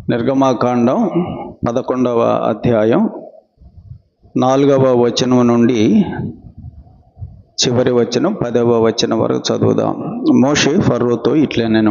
నిర్గమాకాండం 11వ అధ్యాయం 4వ వచనం నుండి చివరి వచనం 10వ వచనం వరకు చదువుదాం. మోషే ఫరోతో ఇట్లనెను,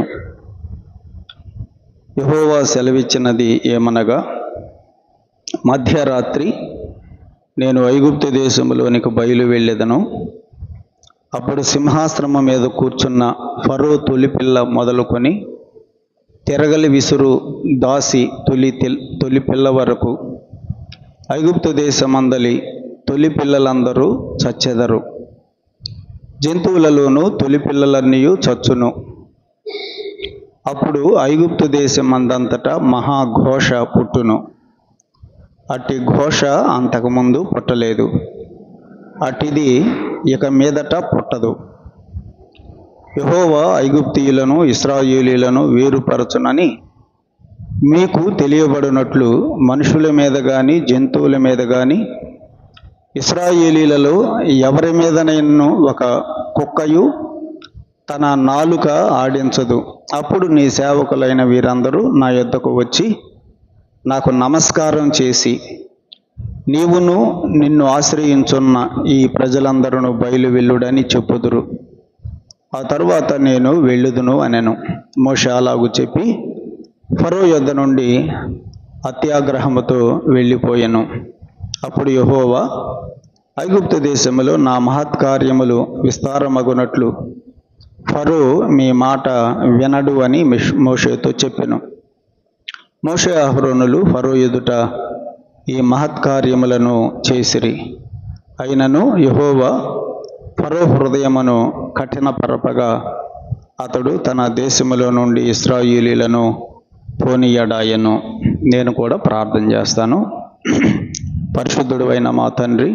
యెహోవా సెలవిచ్చినది ఏమనగా, మధ్యరాత్రి నేను ఐగుప్తు దేశంలోనికి బయలు వెళ్ళెదను. అప్పుడు సింహాసనము మీద కూర్చున్న ఫరో తొలిపిల్ల మొదలుకొని తిరగలి విసురు దాసి తొలి పిల్ల వరకు ఐగుప్తు దేశమందలి తొలి పిల్లలందరూ చచ్చెదరు. జంతువులలోనూ తొలి పిల్లలన్నీ చచ్చును. అప్పుడు ఐగుప్తు దేశమందంతటా మహాఘోష పుట్టును. అట్టి ఘోష అంతకుముందు పుట్టలేదు, అట్టిది ఇక మీదట పుట్టదు. యెహోవా ఐగుప్తీయులను ఇశ్రాయేలీయులను వేరుపరచునని మీకు తెలియబడినట్లు మనుషుల మీద కానీ జంతువుల మీద కానీ ఇశ్రాయేలీలలో ఎవరి మీదనైనా ఒక కుక్కయు తన నాలుక ఆడించదు. అప్పుడు నీ సేవకులైన వీరందరూ నా యొద్దకు వచ్చి నాకు నమస్కారం చేసి, నీవును నిన్ను ఆశ్రయించున్న ఈ ప్రజలందరూ బయలు వెళ్ళుడని చెప్పుదురు. ఆ తరువాత నేను వెళ్ళుదును అనెను. మోషే అలాగు చెప్పి ఫరో యొద్ద నుండి అత్యాగ్రహముతో వెళ్ళిపోయెను. అప్పుడు యెహోవా, ఐగుప్తు దేశములో నా మహత్కార్యములు విస్తారమగునట్లు ఫరో మీ మాట వినడు అని మోషేతో చెప్పెను. మోషే అహరోనులు ఫరో ఎదుట ఈ మహత్కార్యములను చేసిరి. అయినను యెహోవా ఫరో హృదయమును కఠినపరపగా అతడు తన దేశములో నుండి ఇశ్రాయేలీయులను పోనీయడాయెను. నేను కూడా ప్రార్థన చేస్తాను. పరిశుద్ధుడు అయిన మా తండ్రి,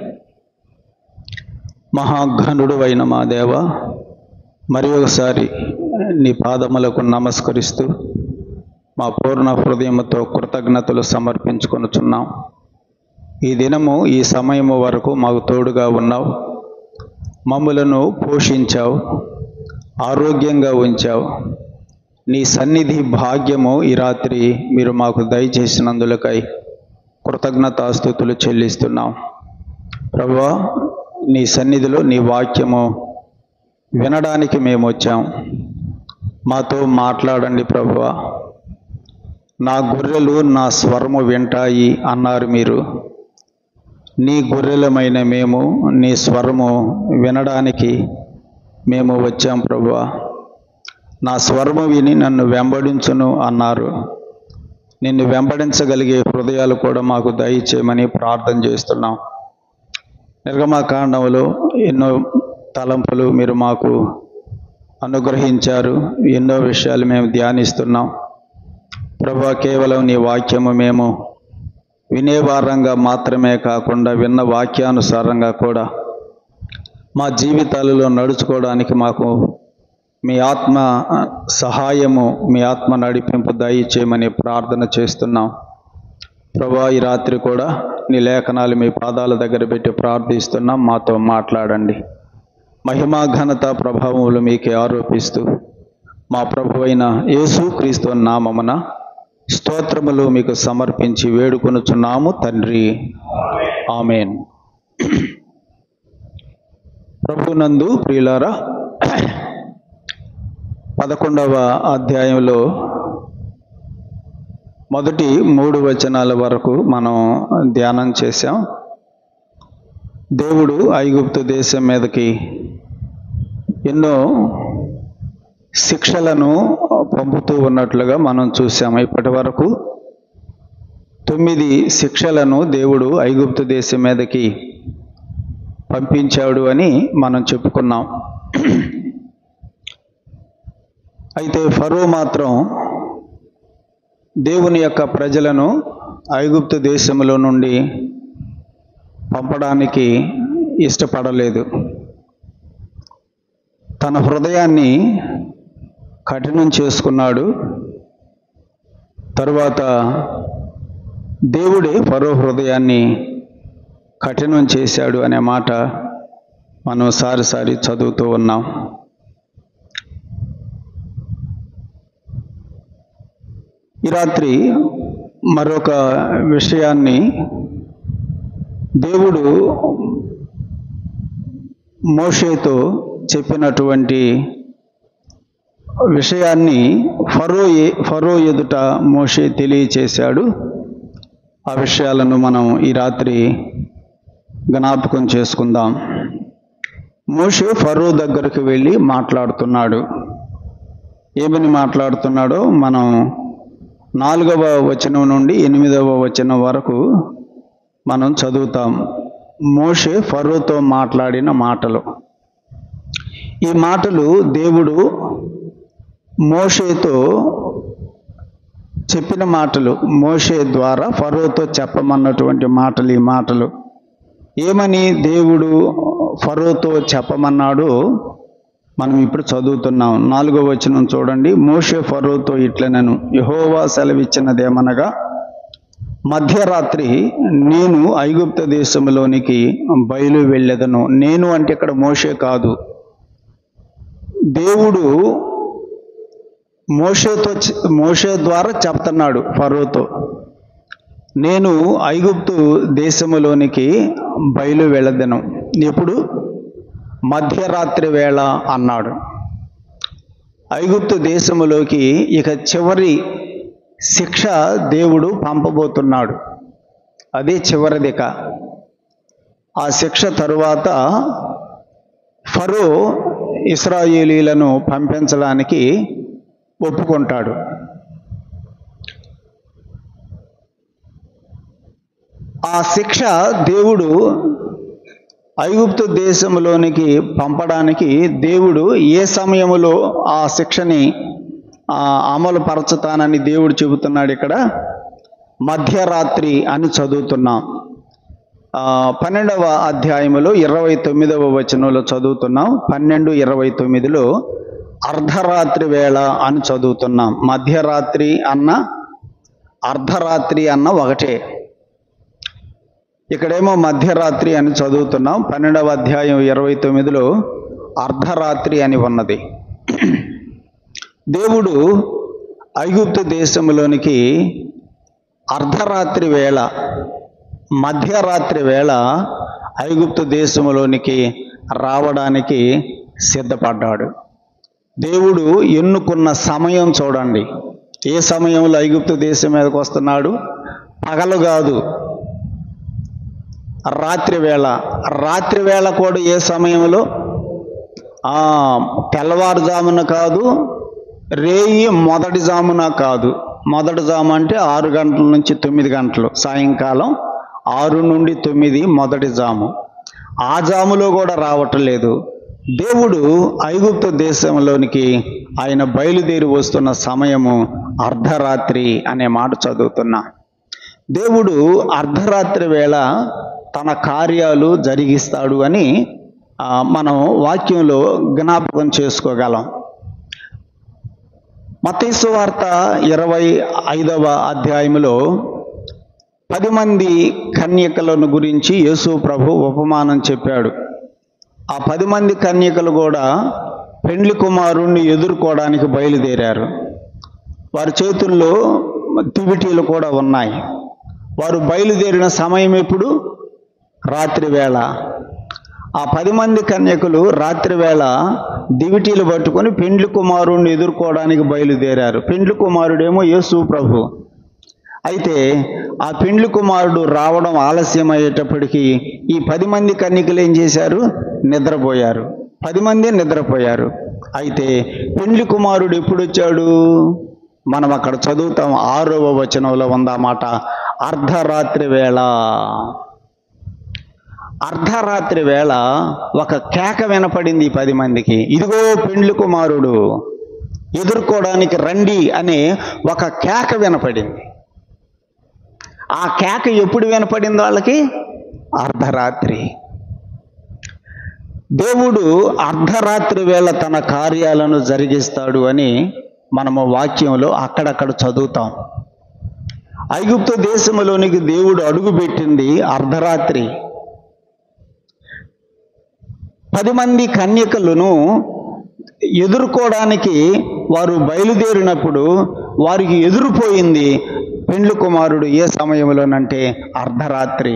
మహాఘనుడు అయిన మా దేవ, మరి ఒకసారి నీ పాదములకు నమస్కరిస్తూ మా పూర్ణ హృదయముతో కృతజ్ఞతలు సమర్పించుకొనుచున్నాం. ఈ దినము ఈ సమయము వరకు మాకు తోడుగా ఉన్నావు, మమ్ములను పోషించావు, ఆరోగ్యంగా ఉంచావు. నీ సన్నిధి భాగ్యము ఈ రాత్రి మీరు మాకు దయచేసినందులకై కృతజ్ఞతాస్తుతులు చెల్లిస్తున్నాం. ప్రభువా, నీ సన్నిధిలో నీ వాక్యము వినడానికి మేము వచ్చాం. మాతో మాట్లాడండి ప్రభువా. నా గొర్రెలు నా స్వరము వింటాయి అన్నారు మీరు. నీ గొర్రెలమైన మేము నీ స్వరము వినడానికి మేము వచ్చాం ప్రభువా. నా స్వరము విని నన్ను వెంబడించును అన్నారు. నిన్ను వెంబడించగలిగే హృదయాలు కూడా మాకు దయచేయమని ప్రార్థన చేస్తున్నాం. నిర్గమాకాండంలో ఎన్నో తలంపులు మీరు మాకు అనుగ్రహించారు. ఎన్నో విషయాలు మేము ధ్యానిస్తున్నాం ప్రభువా. కేవలం నీ వాక్యము మేము వినేవారంగా మాత్రమే కాకుండా విన్న వాక్యానుసారంగా కూడా మా జీవితాలలో నడుచుకోవడానికి మాకు మీ ఆత్మ సహాయము, మీ ఆత్మ నడిపింపు దయచేయమని ప్రార్థన చేస్తున్నాం ప్రభువా. ఈ రాత్రి కూడా నీ లేఖనాలు మీ పాదాల దగ్గర పెట్టి ప్రార్థిస్తున్నాం. మాతో మాట్లాడండి. మహిమా ఘనత ప్రభావములు మీకే ఆరోపిస్తూ మా ప్రభువైన యేసుక్రీస్తు నామమున స్తోత్రములు మీకు సమర్పించి వేడుకొనుచున్నాము తండ్రి, ఆమేన్. ప్రభునందు ప్రియులారా, 11వ అధ్యాయంలో మొదటి 3 వచనాల వరకు మనం ధ్యానం చేశాం. దేవుడు ఐగుప్తు దేశం మీదకి ఎన్నో శిక్షలను పంపుతూ ఉన్నట్లుగా మనం చూసాము. ఇప్పటి వరకు 9 శిక్షలను దేవుడు ఐగుప్తు దేశం మీదకి పంపించాడు అని మనం చెప్పుకున్నాం. అయితే ఫరో మాత్రం దేవుని యొక్క ప్రజలను ఐగుప్తు దేశంలో నుండి పంపడానికి ఇష్టపడలేదు. తన హృదయాన్ని కఠినం చేసుకున్నాడు. తరువాత దేవుడే ఫరో హృదయాన్ని కఠినం చేశాడు అనే మాట మనం సారి చదువుతూ ఉన్నాం. ఈ రాత్రి మరొక విషయాన్ని దేవుడు మోషేతో చెప్పినటువంటి విషయాన్ని ఫరో ఎదుట మోషే తెలియచేశాడు. ఆ విషయాలను మనం ఈ రాత్రి జ్ఞాపకం చేసుకుందాం. మోషే ఫరో దగ్గరకు వెళ్ళి మాట్లాడుతున్నాడు. ఏమని మాట్లాడుతున్నాడో మనం 4వ వచనం నుండి 8వ వచనం వరకు మనం చదువుతాం. మోషే ఫరోతో మాట్లాడిన మాటలు. ఈ మాటలు దేవుడు మోషేతో చెప్పిన మాటలు, మోషే ద్వారా ఫరోతో చెప్పమన్నటువంటి మాటలు. ఈ మాటలు ఏమని దేవుడు ఫరోతో చెప్పమన్నాడో మనం ఇప్పుడు చదువుతున్నాం. 4వ వచనం చూడండి. మోషే ఫరోతో ఇట్లనెను, యెహోవా సెలవిచ్చినదేమనగా, మధ్యరాత్రి నేను ఐగుప్తు దేశంలోనికి బయలు వెళ్ళెదను. నేను అంటే ఇక్కడ మోషే కాదు, దేవుడు మోషే ద్వారా చెప్తున్నాడు ఫరోతో, నేను ఐగుప్తు దేశములోనికి బయలు వెళ్ళదను. ఎప్పుడు? మధ్యరాత్రి వేళ అన్నాడు. ఐగుప్తు దేశములోకి ఇక చివరి శిక్ష దేవుడు పంపబోతున్నాడు. అదే చివరిదిక. ఆ శిక్ష తరువాత ఫరో ఇశ్రాయేలీలను పంపించడానికి ఒప్పుకుంటాడు. ఆ శిక్ష దేవుడు ఐగుప్తు దేశంలోనికి పంపడానికి దేవుడు ఏ సమయంలో ఆ శిక్షని అమలు పరచుతానని దేవుడు చెబుతున్నాడు. ఇక్కడ మధ్యరాత్రి అని చదువుతున్నాం. 12వ అధ్యాయంలో 29వ వచనంలో చదువుతున్నాం. 12:29లో అర్ధరాత్రి వేళ అని చదువుతున్నాం. మధ్యరాత్రి అన్న అర్ధరాత్రి అన్న ఒకటే. ఇక్కడేమో మధ్యరాత్రి అని చదువుతున్నాం. 12వ అధ్యాయం 29లో అర్ధరాత్రి అని ఉన్నది. దేవుడు ఐగుప్తు దేశంలోనికి అర్ధరాత్రి వేళ, మధ్యరాత్రి వేళ ఐగుప్తు దేశంలోనికి రావడానికి సిద్ధపడ్డాడు. దేవుడు ఎన్నుకున్న సమయం చూడండి. ఏ సమయంలో ఐగుప్తు దేశం మీదకి వస్తున్నాడు? పగలు కాదు, రాత్రి వేళ. రాత్రి వేళ కూడా ఏ సమయంలో? తెల్లవారుజామున కాదు, రేయి మొదటి జామున కాదు. మొదటి జాము అంటే 6 గంటల నుంచి 9 గంటలు, సాయంకాలం 6 నుండి 9 మొదటి జాము. ఆ జాములో కూడా రావటం లేదు. దేవుడు ఐగుప్తు దేశంలోనికి ఆయన బయలుదేరి వస్తున్న సమయము అర్ధరాత్రి అనే మాట చదువుతున్నా. దేవుడు అర్ధరాత్రి వేళ తన కార్యాలు జరిగిస్తాడు అని మనం వాక్యంలో జ్ఞాపకం చేసుకోగలం. మత్తయి సువార్త 25వ అధ్యాయంలో 10 మంది కన్యకలను గురించి యేసు ప్రభు ఉపమానం చెప్పాడు. ఆ 10 మంది కన్యకలు కూడా పెండ్లి కుమారుణ్ణి ఎదుర్కోవడానికి బయలుదేరారు. వారి చేతుల్లో దివిటీలు కూడా ఉన్నాయి. వారు బయలుదేరిన సమయం ఎప్పుడు? రాత్రి వేళ. ఆ 10 మంది కన్యకులు రాత్రి వేళ దివిటీలు పట్టుకొని పెండ్లి కుమారుణ్ణి ఎదుర్కోవడానికి బయలుదేరారు. పెండ్లి కుమారుడేమో యేసు ప్రభు. అయితే ఆ పెండ్లి కుమారుడు రావడం ఆలస్యం అయ్యేటప్పటికీ ఈ 10 మంది కన్యకులు ఏం చేశారు? నిద్రపోయారు. 10 మంది నిద్రపోయారు. అయితే పెండ్లి కుమారుడు ఎప్పుడు వచ్చాడు? మనం అక్కడ చదువుతాం. 6వ వచనంలో ఉందన్నమాట, అర్ధరాత్రి వేళ. అర్ధరాత్రి వేళ ఒక కేక వినపడింది ఈ 10 మందికి. ఇదిగో పెండ్లి కుమారుడు, ఎదుర్కోవడానికి రండి అనే ఒక కేక వినపడింది. ఆ కేక ఎప్పుడు వినపడింది వాళ్ళకి? అర్ధరాత్రి. దేవుడు అర్ధరాత్రి వేళ తన కార్యాలను జరిగిస్తాడు అని మనము వాక్యంలో అక్కడక్కడ చదువుతాం. ఐగుప్తు దేశంలోనికి దేవుడు అడుగుపెట్టింది అర్ధరాత్రి. 10 మంది కన్యకలను ఎదుర్కోవడానికి వారు బయలుదేరినప్పుడు వారికి ఎదురుపోయింది పెండ్లి కుమారుడు ఏ సమయంలోనంటే అర్ధరాత్రి.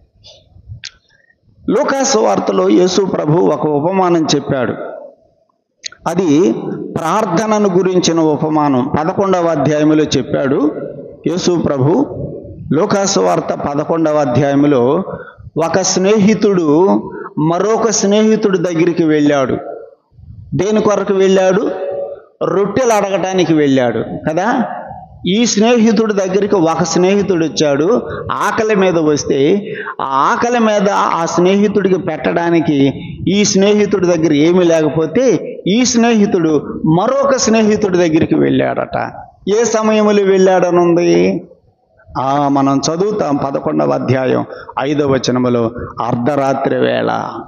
లూకాసు వార్తలో యేసు ప్రభు ఒక ఉపమానం చెప్పాడు. అది ప్రార్థనను గురించిన ఉపమానం. 11వ అధ్యాయంలో చెప్పాడు యేసు ప్రభు. లూకాసు వార్త 11వ అధ్యాయంలో ఒక స్నేహితుడు మరొక స్నేహితుడి దగ్గరికి వెళ్ళాడు. దేని కొరకు వెళ్ళాడు? రొట్టెలు అడగటానికి వెళ్ళాడు కదా. ఈ స్నేహితుడి దగ్గరికి ఒక స్నేహితుడు వచ్చాడు. ఆకలి మీద వస్తే ఆ ఆకలి మీద ఆ స్నేహితుడికి పెట్టడానికి ఈ స్నేహితుడి దగ్గర ఏమీ లేకపోతే ఈ స్నేహితుడు మరొక స్నేహితుడి దగ్గరికి వెళ్ళాడట. ఏ సమయంలో వెళ్ళాడనుంది? మనం చదువుతాం 11వ అధ్యాయం 5వ వచనములో, అర్ధరాత్రి వేళ.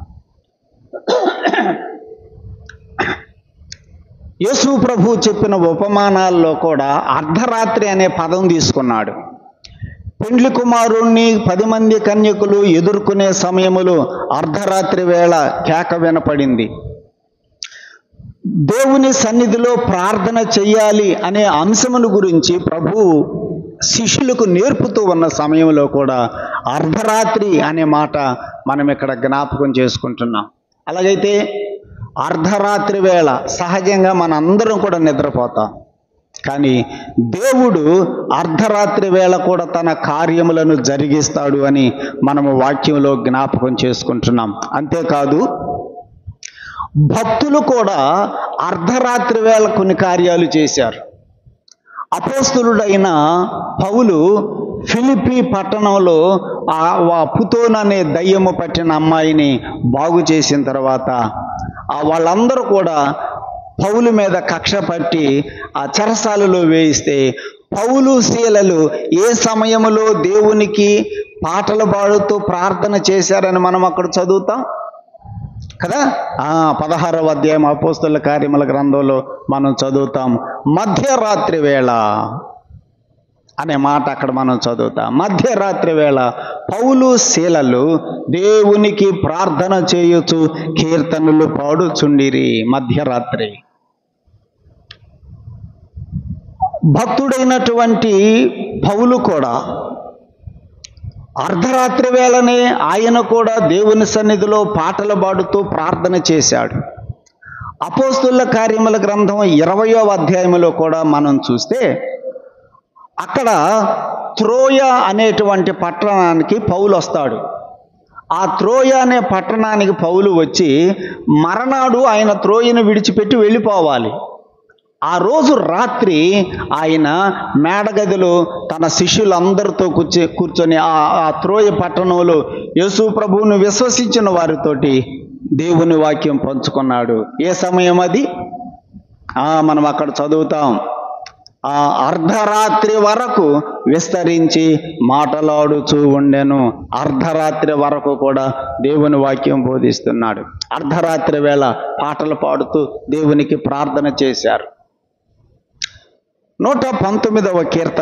యేసు ప్రభు చెప్పిన ఉపమానాల్లో కూడా అర్ధరాత్రి అనే పదం తీసుకున్నాడు. పెండ్లి కుమారుణ్ణి 10 మంది కన్యకులు ఎదుర్కొనే సమయములో అర్ధరాత్రి వేళ కేక వినపడింది. దేవుని సన్నిధిలో ప్రార్థన చెయ్యాలి అనే అంశమును గురించి ప్రభు శిష్యులకు నేర్పుతూ ఉన్న సమయంలో కూడా అర్ధరాత్రి అనే మాట మనం ఇక్కడ జ్ఞాపకం చేసుకుంటున్నాం. అలాగైతే అర్ధరాత్రి వేళ సహజంగా మనందరం కూడా నిద్రపోతాం. కానీ దేవుడు అర్ధరాత్రి వేళ కూడా తన కార్యములను జరిగిస్తాడు అని మనము వాక్యంలో జ్ఞాపకం చేసుకుంటున్నాం. అంతేకాదు, భక్తులు కూడా అర్ధరాత్రి వేళ కొన్ని కార్యాలు చేశారు. అపోస్తలుడైన పౌలు ఫిలిప్పీ పట్టణంలో పుతోను అనే దయ్యము పట్టిన అమ్మాయిని బాగు చేసిన తర్వాత వాళ్ళందరూ కూడా పౌలు మీద కక్ష పట్టి ఆ చెరసాలలో వేయిస్తే పౌలు శీలలు ఏ సమయంలో దేవునికి పాటలు పాడుతూ ప్రార్థన చేశారని మనం అక్కడ చదువుతాం కదా. 16వ అధ్యాయం అపోస్తలుల కార్యముల గ్రంథంలో మనం చదువుతాం. మధ్యరాత్రి వేళ అనే మాట అక్కడ మనం చదువుతాం. మధ్యరాత్రి వేళ పౌలు శీలలు దేవునికి ప్రార్థన చేయొచ్చు, కీర్తనలు పాడుచుండిరి. మధ్యరాత్రి భక్తుడైనటువంటి పౌలు కూడా అర్ధరాత్రి వేళనే ఆయన కూడా దేవుని సన్నిధిలో పాటలు పాడుతూ ప్రార్థన చేశాడు. అపోస్తలుల కార్యముల గ్రంథం 20వ అధ్యాయంలో కూడా మనం చూస్తే అక్కడ త్రోయ అనేటువంటి పట్టణానికి పౌలు వస్తాడు. ఆ త్రోయ అనే పట్టణానికి పౌలు వచ్చి మరనాడు ఆయన త్రోయను విడిచిపెట్టి వెళ్ళిపోవాలి. ఆ రోజు రాత్రి ఆయన మేడగదిలో తన శిష్యులందరితో కూర్చొని ఆ త్రోయ పట్టణంలో యేసు ప్రభువును విశ్వసించిన వారితోటి దేవుని వాక్యం పంచుకున్నాడు. ఏ సమయం అది? మనం అక్కడ చదువుతాం. ఆ అర్ధరాత్రి వరకు విస్తరించి మాటలాడుచూ ఉండెను. అర్ధరాత్రి వరకు కూడా దేవుని వాక్యం బోధిస్తున్నాడు. అర్ధరాత్రి వేళ పాటలు పాడుతూ దేవునికి ప్రార్థన చేశారు. 119వ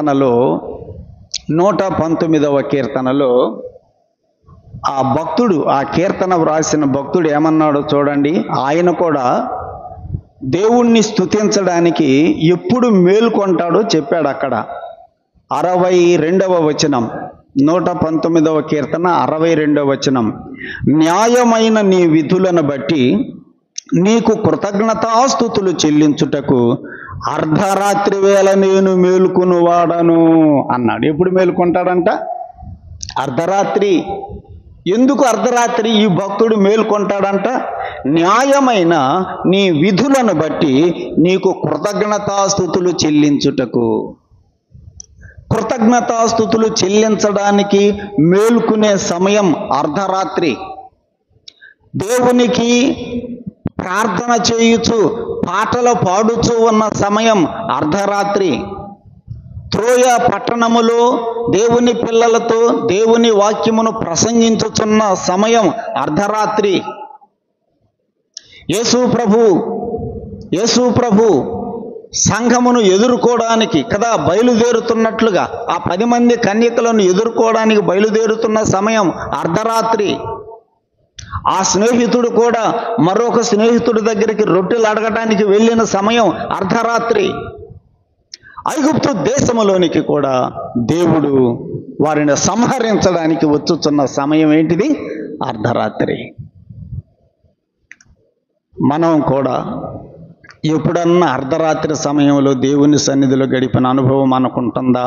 కీర్తనలో ఆ భక్తుడు, ఆ కీర్తన వ్రాసిన భక్తుడు ఏమన్నాడో చూడండి. ఆయన కూడా దేవుణ్ణి స్తుతించడానికి ఎప్పుడు మేల్కొంటాడో చెప్పాడు. అక్కడ 62వ వచనం, 119వ కీర్తన 62వ వచనం, న్యాయమైన నీ విధులను బట్టి నీకు కృతజ్ఞతాస్తుతులు చెల్లించుటకు అర్ధరాత్రి వేళ నేను మేలుకుని వాడను అన్నాడు. ఎప్పుడు మేలుకుంటాడంట? అర్ధరాత్రి. ఎందుకు అర్ధరాత్రి ఈ భక్తుడు మేల్కొంటాడంట? న్యాయమైన నీ విధులను బట్టి నీకు కృతజ్ఞతాస్తుతులు చెల్లించుటకు. కృతజ్ఞతాస్తుతులు చెల్లించడానికి మేల్కునే సమయం అర్ధరాత్రి. దేవునికి ప్రార్థన చేయుచు పాటలు పాడుచూ ఉన్న సమయం అర్ధరాత్రి. త్రోయ పట్టణములో దేవుని పిల్లలతో దేవుని వాక్యమును ప్రసంగించుచున్న సమయం అర్ధరాత్రి. యేసు ప్రభు సంఘమును ఎదుర్కోవడానికి కదా బయలుదేరుతున్నట్లుగా ఆ 10 మంది కన్యకలను ఎదుర్కోవడానికి బయలుదేరుతున్న సమయం అర్ధరాత్రి. ఆ స్నేహితుడు కూడా మరొక స్నేహితుడి దగ్గరికి రొట్టెలు అడగటానికి వెళ్ళిన సమయం అర్ధరాత్రి. ఐగుప్తు దేశములోనికి కూడా దేవుడు వారిని సంహరించడానికి వచ్చుచున్న సమయం ఏంటిది? అర్ధరాత్రి. మనం కూడా ఎప్పుడన్నా అర్ధరాత్రి సమయంలో దేవుని సన్నిధిలో గడిపిన అనుభవం మనకుంటుందా?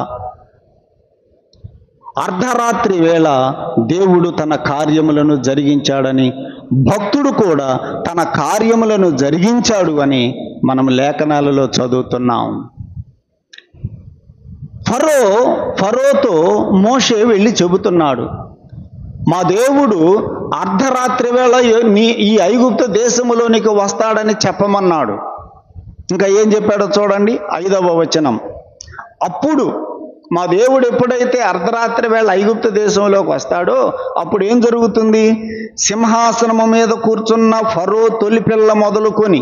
అర్ధరాత్రి వేళ దేవుడు తన కార్యములను జరిగించాడని, భక్తుడు కూడా తన కార్యములను జరిగించాడు అని మనం లేఖనాలలో చదువుతున్నాం. ఫరోతో మోషే వెళ్ళి చెబుతున్నాడు, మా దేవుడు అర్ధరాత్రి వేళ ఈ ఐగుప్తు దేశములోనికి వస్తాడని చెప్పమన్నాడు. ఇంకా ఏం చెప్పాడో చూడండి, 5వ వచనం. అప్పుడు మా దేవుడు ఎప్పుడైతే అర్ధరాత్రి వేళ ఐగుప్తు దేశంలోకి వస్తాడో అప్పుడు ఏం జరుగుతుంది? సింహాసనము మీద కూర్చున్న ఫరో తొలిపిల్ల మొదలుకొని,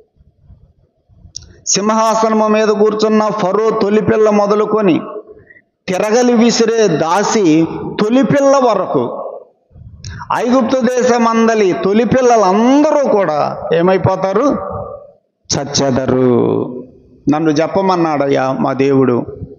సింహాసనము మీద కూర్చున్న ఫరో తొలిపిల్ల మొదలుకొని, తిరగలి విసిరే దాసి తొలిపిల్ల వరకు, ఐగుప్తు దేశమందలి తొలిపిల్లలందరూ కూడా ఏమైపోతారు? చచ్చెదరు. నన్ను చెప్పమన్నాడయ్యా మా దేవుడు.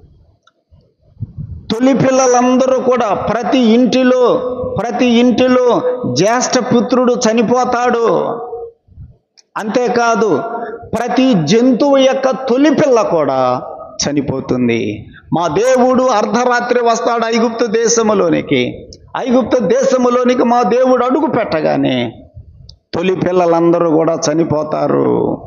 తొలి పిల్లలందరూ కూడా ప్రతి ఇంటిలో జ్యేష్ఠ పుత్రుడు చనిపోతాడు. అంతేకాదు ప్రతి జంతువు యొక్క తొలి పిల్ల కూడా చనిపోతుంది. మా దేవుడు అర్ధరాత్రి వస్తాడు ఐగుప్తు దేశములోనికి. ఐగుప్తు దేశములోనికి మా దేవుడు అడుగు పెట్టగానే తొలి పిల్లలందరూ కూడా చనిపోతారు.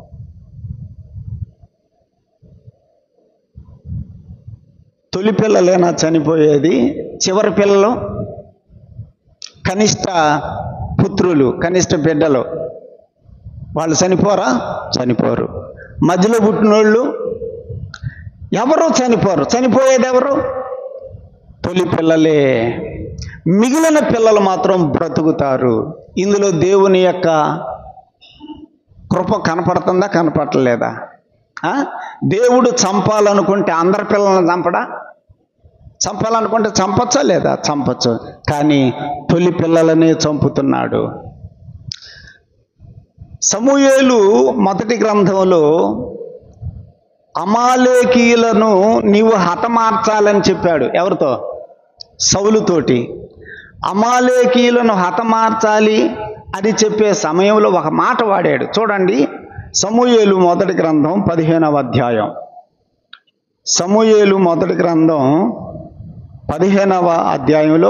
తొలి పిల్లలేనా చనిపోయేది? చివరి పిల్లలు, కనిష్ట పుత్రులు, కనిష్ట బిడ్డలు వాళ్ళు చనిపోరా? చనిపోరు. మధ్యలో పుట్టినోళ్ళు ఎవరు చనిపోరు. చనిపోయేది ఎవరు? తొలి పిల్లలే. మిగిలిన పిల్లలు మాత్రం బ్రతుకుతారు. ఇందులో దేవుని యొక్క కృప కనపడుతుందా? కనపడలేదా? దేవుడు చంపాలనుకుంటే అందరి పిల్లలను చంపడా? చంపాలనుకుంటే చంపచ్చా లేదా? చంపచ్చు. కానీ తొలి పిల్లలనే చంపుతున్నాడు. సమూయేలు మొదటి గ్రంథంలో అమాలేకీయులను నీవు హతమార్చాలని చెప్పాడు. ఎవరితో? సౌలుతోటి. అమాలేకీయులను హతమార్చాలి అని చెప్పే సమయంలో ఒక మాట వాడాడు. చూడండి, సమూయేలు మొదటి గ్రంథం 15వ అధ్యాయం. సమూయేలు మొదటి గ్రంథం 15వ అధ్యాయంలో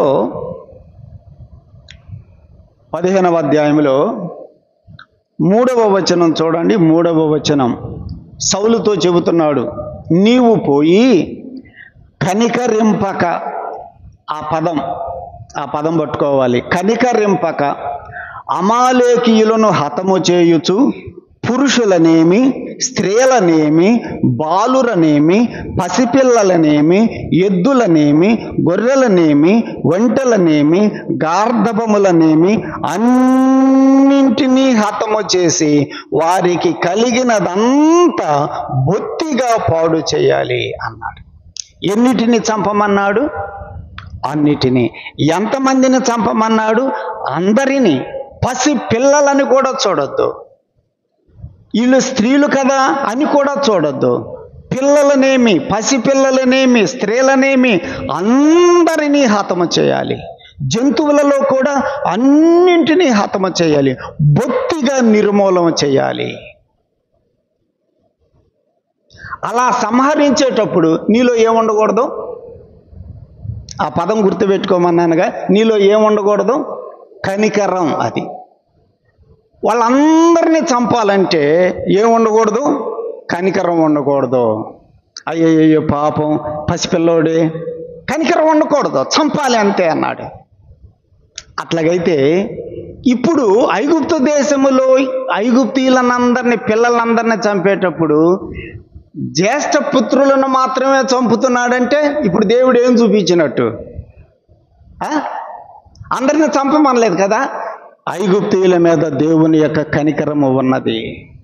3వ వచనం చూడండి. 3వ వచనం సౌలుతో చెబుతున్నాడు, నీవు పోయి కనికరింపక, ఆ పదం పట్టుకోవాలి, కనికరింపక అమాలేకీయులను హతము చేయుచు పురుషులనేమి, స్త్రీలనేమి, బాలురనేమి, పసిపిల్లలనేమి, ఎద్దులనేమి, గొర్రెలనేమి, ఒంటెలనేమి, గార్ధబములనేమి అన్నింటినీ హతము చేసి వారికి కలిగినదంతా బొత్తిగా పాడు చేయాలి అన్నాడు. ఎన్నిటిని చంపమన్నాడు? అన్నిటినీ. ఎంతమందిని చంపమన్నాడు? అందరినీ. పసి పిల్లలని కూడా చూడొద్దు. వీళ్ళు స్త్రీలు కదా అని కూడా చూడొద్దు. పిల్లలనేమి, పసిపిల్లలనేమి, స్త్రీలనేమి అందరినీ హతము చేయాలి. జంతువులలో కూడా అన్నింటినీ హతము చేయాలి, బొత్తిగా నిర్మూలన చేయాలి. అలా సంహరించేటప్పుడు నీలో ఏముండకూడదు? ఆ పదం గుర్తుపెట్టుకోమన్నానుగా. నీలో ఏముండకూడదు? కనికరం. అది వాళ్ళందరినీ చంపాలంటే ఏముండకూడదు? కనికరం ఉండకూడదు. అయ్యయ్యో పాపం పసిపిల్లోడే, కనికరం ఉండకూడదు, చంపాలి అంతే అన్నాడు. అట్లాగైతే ఇప్పుడు ఐగుప్తు దేశములో ఐగుప్తీయులనందరినీ, పిల్లలందరినీ చంపేటప్పుడు జ్యేష్ఠ పుత్రులను మాత్రమే చంపుతున్నాడంటే ఇప్పుడు దేవుడు ఏం చూపించినట్టు? అందరిని చంపమనలేదు కదా. ఐగుప్తీయుల మీద దేవుని యొక్క కనికరము ఉన్నది.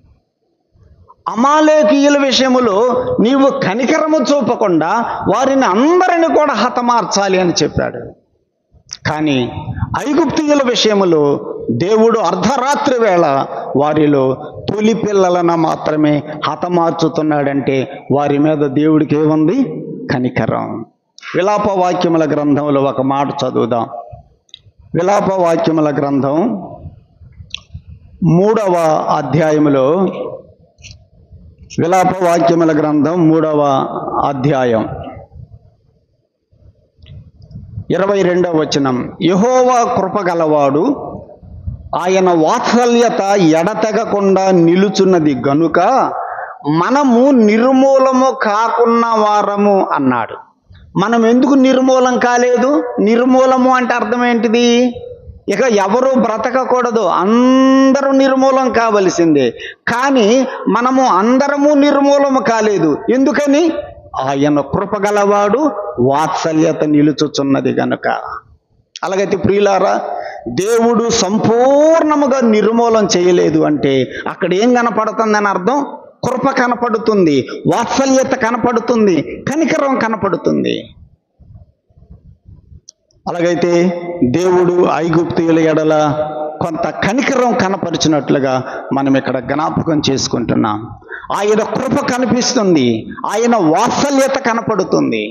అమాలేకీయుల విషయములో నీవు కనికరము చూపకుండా వారిని అందరిని కూడా హతమార్చాలి అని చెప్పాడు. కానీ ఐగుప్తీయుల విషయంలో దేవుడు అర్ధరాత్రి వేళ వారిలో తొలి పిల్లలను మాత్రమే హతమార్చుతున్నాడంటే వారి మీద దేవుడికి ఏముంది? కనికరం. విలాప వాక్యముల గ్రంథంలో ఒక మాట చదువుదాం. విలాప వాక్యముల గ్రంథం 3వ అధ్యాయములో, విలాప వాక్యముల గ్రంథం 3వ అధ్యాయం 22వ వచనం. యెహోవా కృపగలవాడు, ఆయన వాత్సల్యత ఎడతెగకుండా నిలుచున్నది గనుక మనము నిర్మూలము కాకున్న వారము అన్నాడు. మనం ఎందుకు నిర్మూలం కాలేదు? నిర్మూలము అంటే అర్థం ఏంటిది? ఇక ఎవరు బ్రతకకూడదు, అందరూ నిర్మూలం కావలసిందే. కానీ మనము అందరము నిర్మూలము కాలేదు. ఎందుకని? ఆయన కృపగలవాడు, వాత్సల్యత నిలుచుచున్నది గనుక. అలాగైతే ప్రియులారా, దేవుడు సంపూర్ణముగా నిర్మూలం చేయలేదు అంటే అక్కడ ఏం కనపడుతుందని అర్థం? కృప కనపడుతుంది, వాత్సల్యత కనపడుతుంది, కనికరం కనపడుతుంది. అలాగైతే దేవుడు ఐగుప్తీయుల ఎడల కొంత కనికరం కనపరిచినట్లుగా మనం ఇక్కడ జ్ఞాపకం చేసుకుంటున్నాం. ఆయన కృప కనిపిస్తుంది, ఆయన వాత్సల్యత కనపడుతుంది.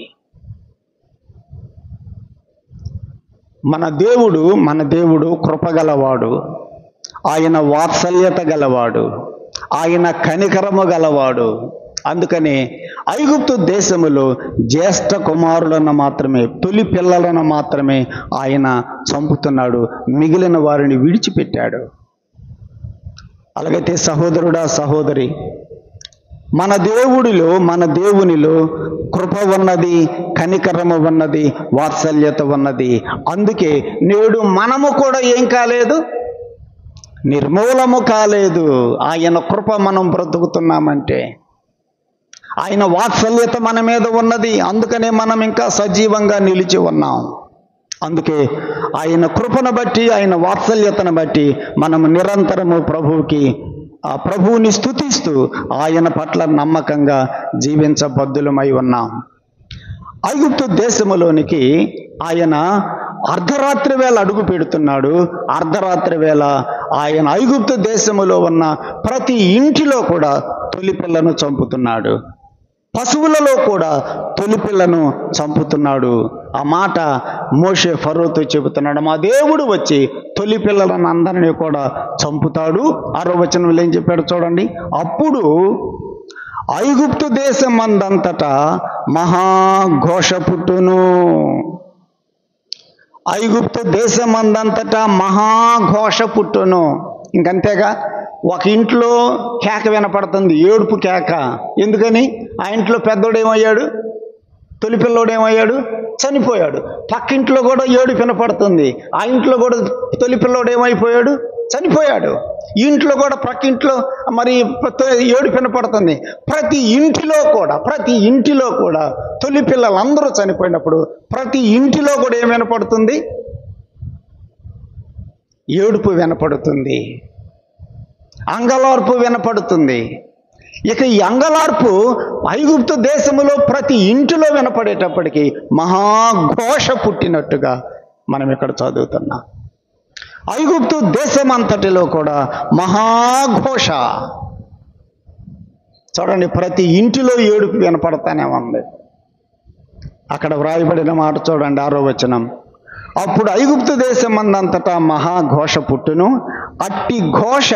మన దేవుడు కృపగలవాడు, ఆయన వాత్సల్యత గలవాడు, ఆయన కనికరము గలవాడు. అందుకని ఐగుప్తు దేశములో జ్యేష్ఠ కుమారులను మాత్రమే, తొలి పిల్లలను మాత్రమే ఆయన చంపుతున్నాడు, మిగిలిన వారిని విడిచిపెట్టాడు. అలాగైతే సహోదరుడా, సహోదరి, మన దేవునిలో కృప ఉన్నది, కనికరము ఉన్నది, వాత్సల్యత ఉన్నది. అందుకే నేడు మనము కూడా ఏం కాలేదు? నిర్మూలము కాలేదు. ఆయన కృప మనం బ్రతుకుతున్నామంటే, ఆయన వాత్సల్యత మన మీద ఉన్నది. అందుకనే మనం ఇంకా సజీవంగా నిలిచి ఉన్నాం. అందుకే ఆయన కృపను బట్టి, ఆయన వాత్సల్యతను బట్టి మనం నిరంతరము ప్రభువుని స్తుతిస్తూ ఆయన పట్ల నమ్మకంగా జీవించబద్దులమై ఉన్నాం. ఐగుప్తు దేశములోనికి ఆయన అర్ధరాత్రి వేళ అడుగు పెడుతున్నాడు. అర్ధరాత్రి వేళ ఆయన ఐగుప్తు దేశములో ఉన్న ప్రతి ఇంటిలో కూడా తొలి పిల్లను చంపుతున్నాడు, పశువులలో కూడా తొలి పిల్లను చంపుతున్నాడు. ఆ మాట మోషే ఫరోతో చెబుతున్నాడు. మా దేవుడు వచ్చి తొలి పిల్లలను అందరినీ కూడా చంపుతాడు. 6వ వచనంలో ఏం చెప్పాడు చూడండి. అప్పుడు ఐగుప్తు దేశమందంతటా మహాఘోష పుట్టును. ఐగుప్తు దేశమందంతటా మహాఘోష పుట్టును. ఇంకంతేగా, ఒక ఇంట్లో కేక వినపడుతుంది, ఏడుపు కేక. ఎందుకని? ఆ ఇంట్లో పెద్దోడేమయ్యాడు? తొలి పిల్లోడేమయ్యాడు? చనిపోయాడు. పక్కింట్లో కూడా ఏడుపు వినపడుతుంది, ఆ ఇంట్లో కూడా తొలి పిల్లోడు ఏమైపోయాడు? చనిపోయాడు. ఈ ఇంట్లో కూడా ప్రక్కింట్లో మరి ఏడుపు వినపడుతుంది. ప్రతి ఇంటిలో కూడా తొలి పిల్లలందరూ చనిపోయినప్పుడు ప్రతి ఇంటిలో కూడా ఏం వినపడుతుంది? ఏడుపు వినపడుతుంది, అంగలార్పు వినపడుతుంది. ఇక ఈ అంగలార్పు ఐగుప్తు దేశములో ప్రతి ఇంటిలో వినపడేటప్పటికీ మహాఘోష పుట్టినట్టుగా మనం ఇక్కడ చదువుతున్నాం. ఐగుప్తు దేశమంతటిలో కూడా మహాఘోష. చూడండి, ప్రతి ఇంటిలో ఏడుపు వినపడతానే ఉంది. అక్కడ వ్రాయబడిన మాట చూడండి, 6వ వచనం. అప్పుడు ఐగుప్తు దేశమందంతటా మహాఘోష పుట్టును, అట్టి ఘోష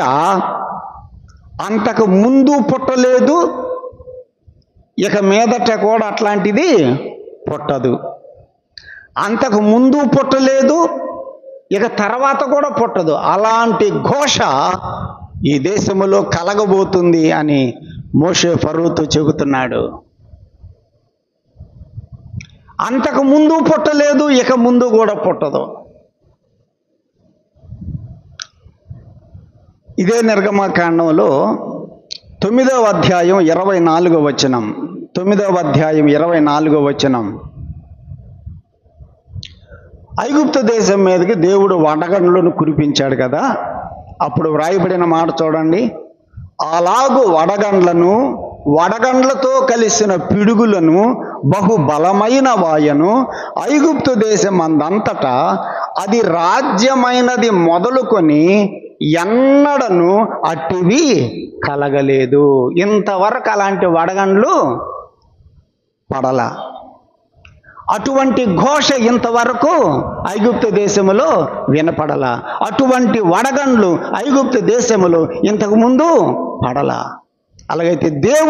అంతకు ముందు పుట్టలేదు, ఇక మీదట కూడా అట్లాంటిది పుట్టదు. అంతకు ముందు పుట్టలేదు, ఇక తర్వాత కూడా పుట్టదు. అలాంటి ఘోష ఈ దేశములో కలగబోతుంది అని మోషే ఫరోతో చెబుతున్నాడు. అంతకు ముందు పుట్టలేదు, ఇక ముందు కూడా పుట్టదు. ఇదే నిర్గమకాండంలో 9వ అధ్యాయం 24వ వచనం. 9వ అధ్యాయం 24వ వచనం. ఐగుప్తు దేశం మీదకి దేవుడు వడగండ్లను కురిపించాడు కదా. అప్పుడు వ్రాయబడిన మాట చూడండి. అలాగు వడగండ్లతో కలిసిన పిడుగులను, బహుబలమైన వాయను ఐగుప్తు దేశం అందంతటా అది రాజ్యమైనది మొదలుకొని ఎన్నడను అట్టివి కలగలేదు. ఇంతవరకు అలాంటి వడగండ్లు పడల. అటువంటి ఘోష ఇంతవరకు ఐగుప్తు దేశములో వినపడల. అటువంటి వడగండ్లు ఐగుప్తు దేశములో ఇంతకు ముందు పడల. అలాగైతే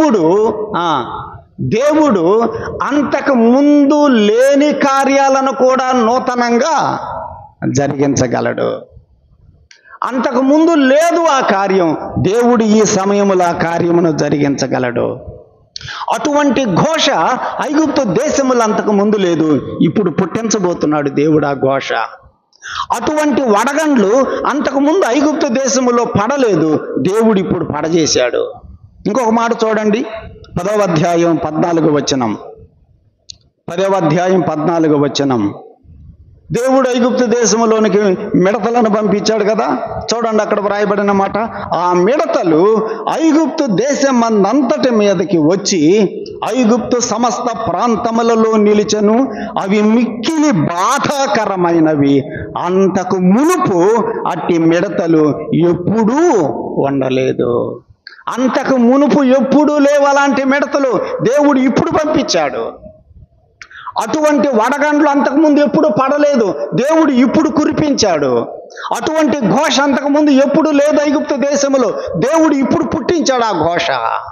దేవుడు అంతకు ముందు లేని కార్యాలను కూడా నూతనంగా జరిగించగలడు. అంతకు ముందు లేదు ఆ కార్యం, దేవుడు ఈ సమయములో ఆ కార్యమును జరిగించగలడు. అటువంటి ఘోష ఐగుప్తు దేశములో అంతకు ముందు లేదు, ఇప్పుడు పుట్టించబోతున్నాడు దేవుడు ఆ ఘోష. అటువంటి వడగండ్లు అంతకు ముందు ఐగుప్తు దేశములో పడలేదు, దేవుడు ఇప్పుడు పడజేశాడు. ఇంకొక మాట చూడండి, 10వ అధ్యాయం 14వ వచనం. 10వ అధ్యాయం 14వ వచనం. దేవుడు ఐగుప్తు దేశంలోనికి మిడతలను పంపించాడు కదా, చూడండి అక్కడ వ్రాయబడిన మాట. ఆ మిడతలు ఐగుప్తు దేశమందంతటి మీదకి వచ్చి ఐగుప్తు సమస్త ప్రాంతములలో నిలిచెను. అవి మిక్కిలి బాధాకరమైనవి. అంతకు మునుపు అట్టి మిడతలు ఎప్పుడూ ఉండలేదు. అంతకు మునుపు ఎప్పుడూ లేవు అలాంటి మిడతలు, దేవుడు ఇప్పుడు పంపించాడు. అటువంటి వడగండ్లు అంతకుముందు ఎప్పుడు పడలేదు, దేవుడు ఇప్పుడు కురిపించాడు. అటువంటి ఘోష అంతకుముందు ఎప్పుడు లేదు ఐగుప్తు దేశంలో, దేవుడు ఇప్పుడు పుట్టించాడు ఆ ఘోష.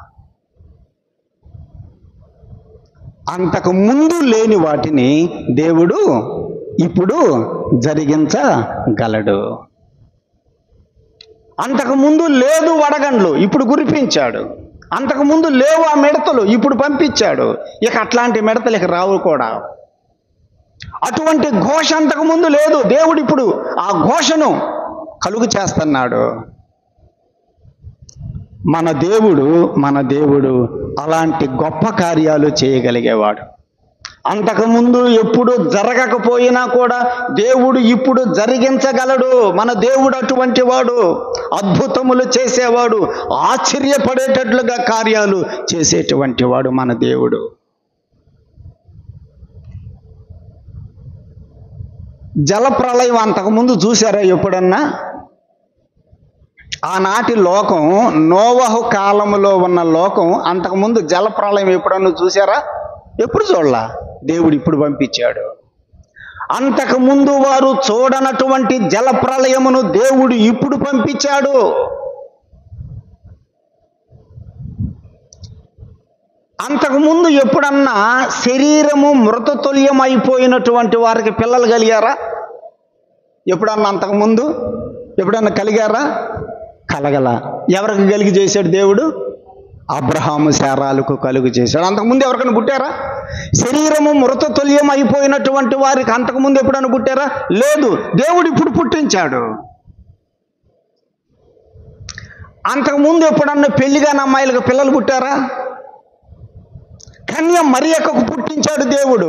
అంతకు ముందు లేని వాటిని దేవుడు ఇప్పుడు జరిగించగలడు. అంతకు ముందు లేదు వడగండ్లు, ఇప్పుడు కురిపించాడు. అంతకు ముందు లేవు ఆ మిడతలు, ఇప్పుడు పంపించాడు. ఇక అట్లాంటి మిడతలు ఇక రావు కూడా. అటువంటి ఘోష అంతకు ముందు లేదు, దేవుడు ఇప్పుడు ఆ ఘోషను కలుగు చేస్తున్నాడు. మన దేవుడు అలాంటి గొప్ప కార్యాలు చేయగలిగేవాడు. అంతకుముందు ఎప్పుడు జరగకపోయినా కూడా దేవుడు ఇప్పుడు జరిగించగలడు. మన దేవుడు అటువంటి వాడు, అద్భుతములు చేసేవాడు, ఆశ్చర్యపడేటట్లుగా కార్యాలు చేసేటువంటి వాడు మన దేవుడు. జలప్రళయం అంతకుముందు చూసారా ఎప్పుడన్నా? ఆనాటి లోకం, నోవహు కాలములో ఉన్న లోకం అంతకుముందు జలప్రళయం ఎప్పుడన్నా చూసారా? ఎప్పుడు చూడలా, దేవుడు ఇప్పుడు పంపించాడు. అంతకుముందు వారు చూడనటువంటి జలప్రళయమును దేవుడు ఇప్పుడు పంపించాడు. అంతకుముందు ఎప్పుడన్నా శరీరము మృతతుల్యం అయిపోయినటువంటి వారికి పిల్లలు కలిగారా? ఎప్పుడన్నా అంతకుముందు ఎప్పుడన్నా కలిగారా? కలగల. ఎవరికి కలిగి చేశాడు దేవుడు? అబ్రహాము శారాలకు కలుగు చేశాడు. అంతకుముందు ఎవరికైనా పుట్టారా? శరీరము మృతతుల్యం అయిపోయినటువంటి వారికి అంతకుముందు ఎప్పుడైనా పుట్టారా? లేదు, దేవుడు ఇప్పుడు పుట్టించాడు. అంతకుముందు ఎప్పుడన్నా పెళ్లిగాని అమ్మాయిలకు పిల్లలు పుట్టారా? కన్య మరియకు పుట్టించాడు దేవుడు.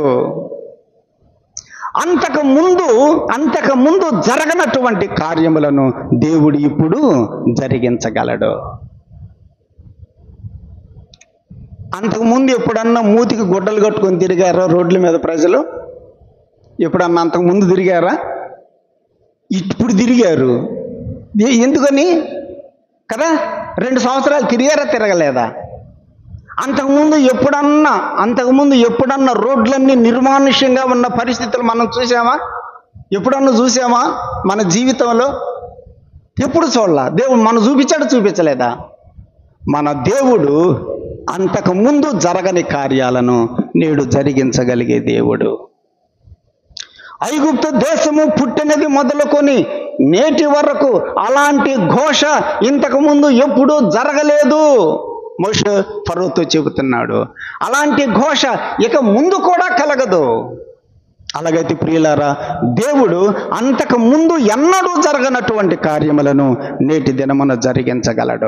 అంతకుముందు జరగనటువంటి కార్యములను దేవుడు ఇప్పుడు జరిగించగలడు. అంతకుముందు ఎప్పుడన్నా మూతికి గుడ్డలు కట్టుకొని తిరిగారా రోడ్ల మీద ప్రజలు? ఎప్పుడన్నా అంతకుముందు తిరిగారా? ఇప్పుడు తిరిగారు. ఎందుకని కదా? 2 సంవత్సరాలు తిరిగారా, తిరగలేదా? అంతకుముందు ఎప్పుడన్నా రోడ్లన్నీ నిర్మానుష్యంగా ఉన్న పరిస్థితులు మనం చూసామా? ఎప్పుడన్నా చూసామా మన జీవితంలో? ఎప్పుడు చూడలా. దేవుడు మనం చూపించలేదా? మన దేవుడు అంతకుముందు జరగని కార్యాలను నేడు జరిగించగలిగే దేవుడు. ఐగుప్తు దేశము పుట్టినది మొదలుకొని నేటి వరకు అలాంటి ఘోష ఇంతకుముందు ఎప్పుడూ జరగలేదు. మోషే ఫరోతో చెబుతున్నాడు, అలాంటి ఘోష ఇక ముందు కూడా కలగదు. అలాగైతే ప్రియులారా, దేవుడు అంతకు ముందు ఎన్నడూ జరగనటువంటి కార్యములను నేటి దినమున జరిగించగలడు.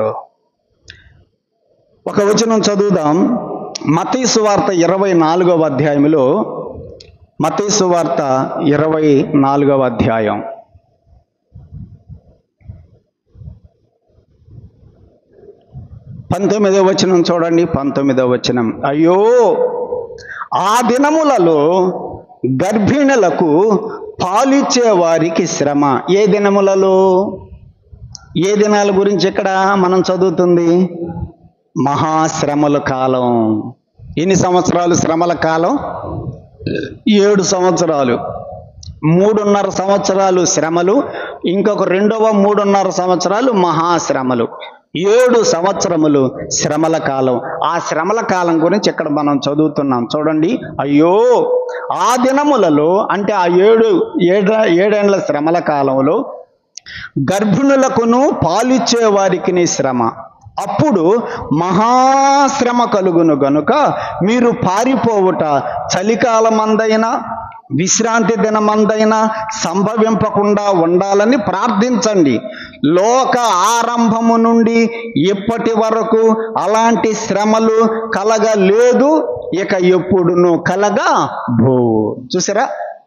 ఒక వచనం చదువుదాం. మత్తయి సువార్త 24వ అధ్యాయంలో, మత్తయి సువార్త 24వ అధ్యాయం 19వ వచనం చూడండి. 19వ వచనం, అయ్యో ఆ దినములలో గర్భిణులకు పాలిచ్చే వారికి శ్రమ. ఏ దినములలో? ఏ దినాల గురించి ఇక్కడ మనం చదువుతుంది? మహాశ్రమల కాలం. ఎన్ని సంవత్సరాలు శ్రమల కాలం? 7 సంవత్సరాలు. 3.5 సంవత్సరాలు శ్రమలు, ఇంకొక రెండవ 3.5 సంవత్సరాలు మహాశ్రమలు. 7 సంవత్సరములు శ్రమల కాలం. ఆ శ్రమల కాలం గురించి ఇక్కడ మనం చదువుతున్నాం. చూడండి, అయ్యో ఆ దినములలో అంటే ఆ 7 శ్రమల కాలంలో గర్భిణులకును పాలిచ్చే వారికి శ్రమ. అప్పుడు మహాశ్రమ కలుగును గనుక మీరు పారిపోవుట చలికాలమందైనా విశ్రాంతి దినమందైనా సంభవింపకుండా ఉండాలని ప్రార్థించండి. లోక ఆరంభము నుండి ఇప్పటి వరకు అలాంటి శ్రమలు కలగలేదు, ఇక ఎప్పుడును కలగబోవు. చూసారా?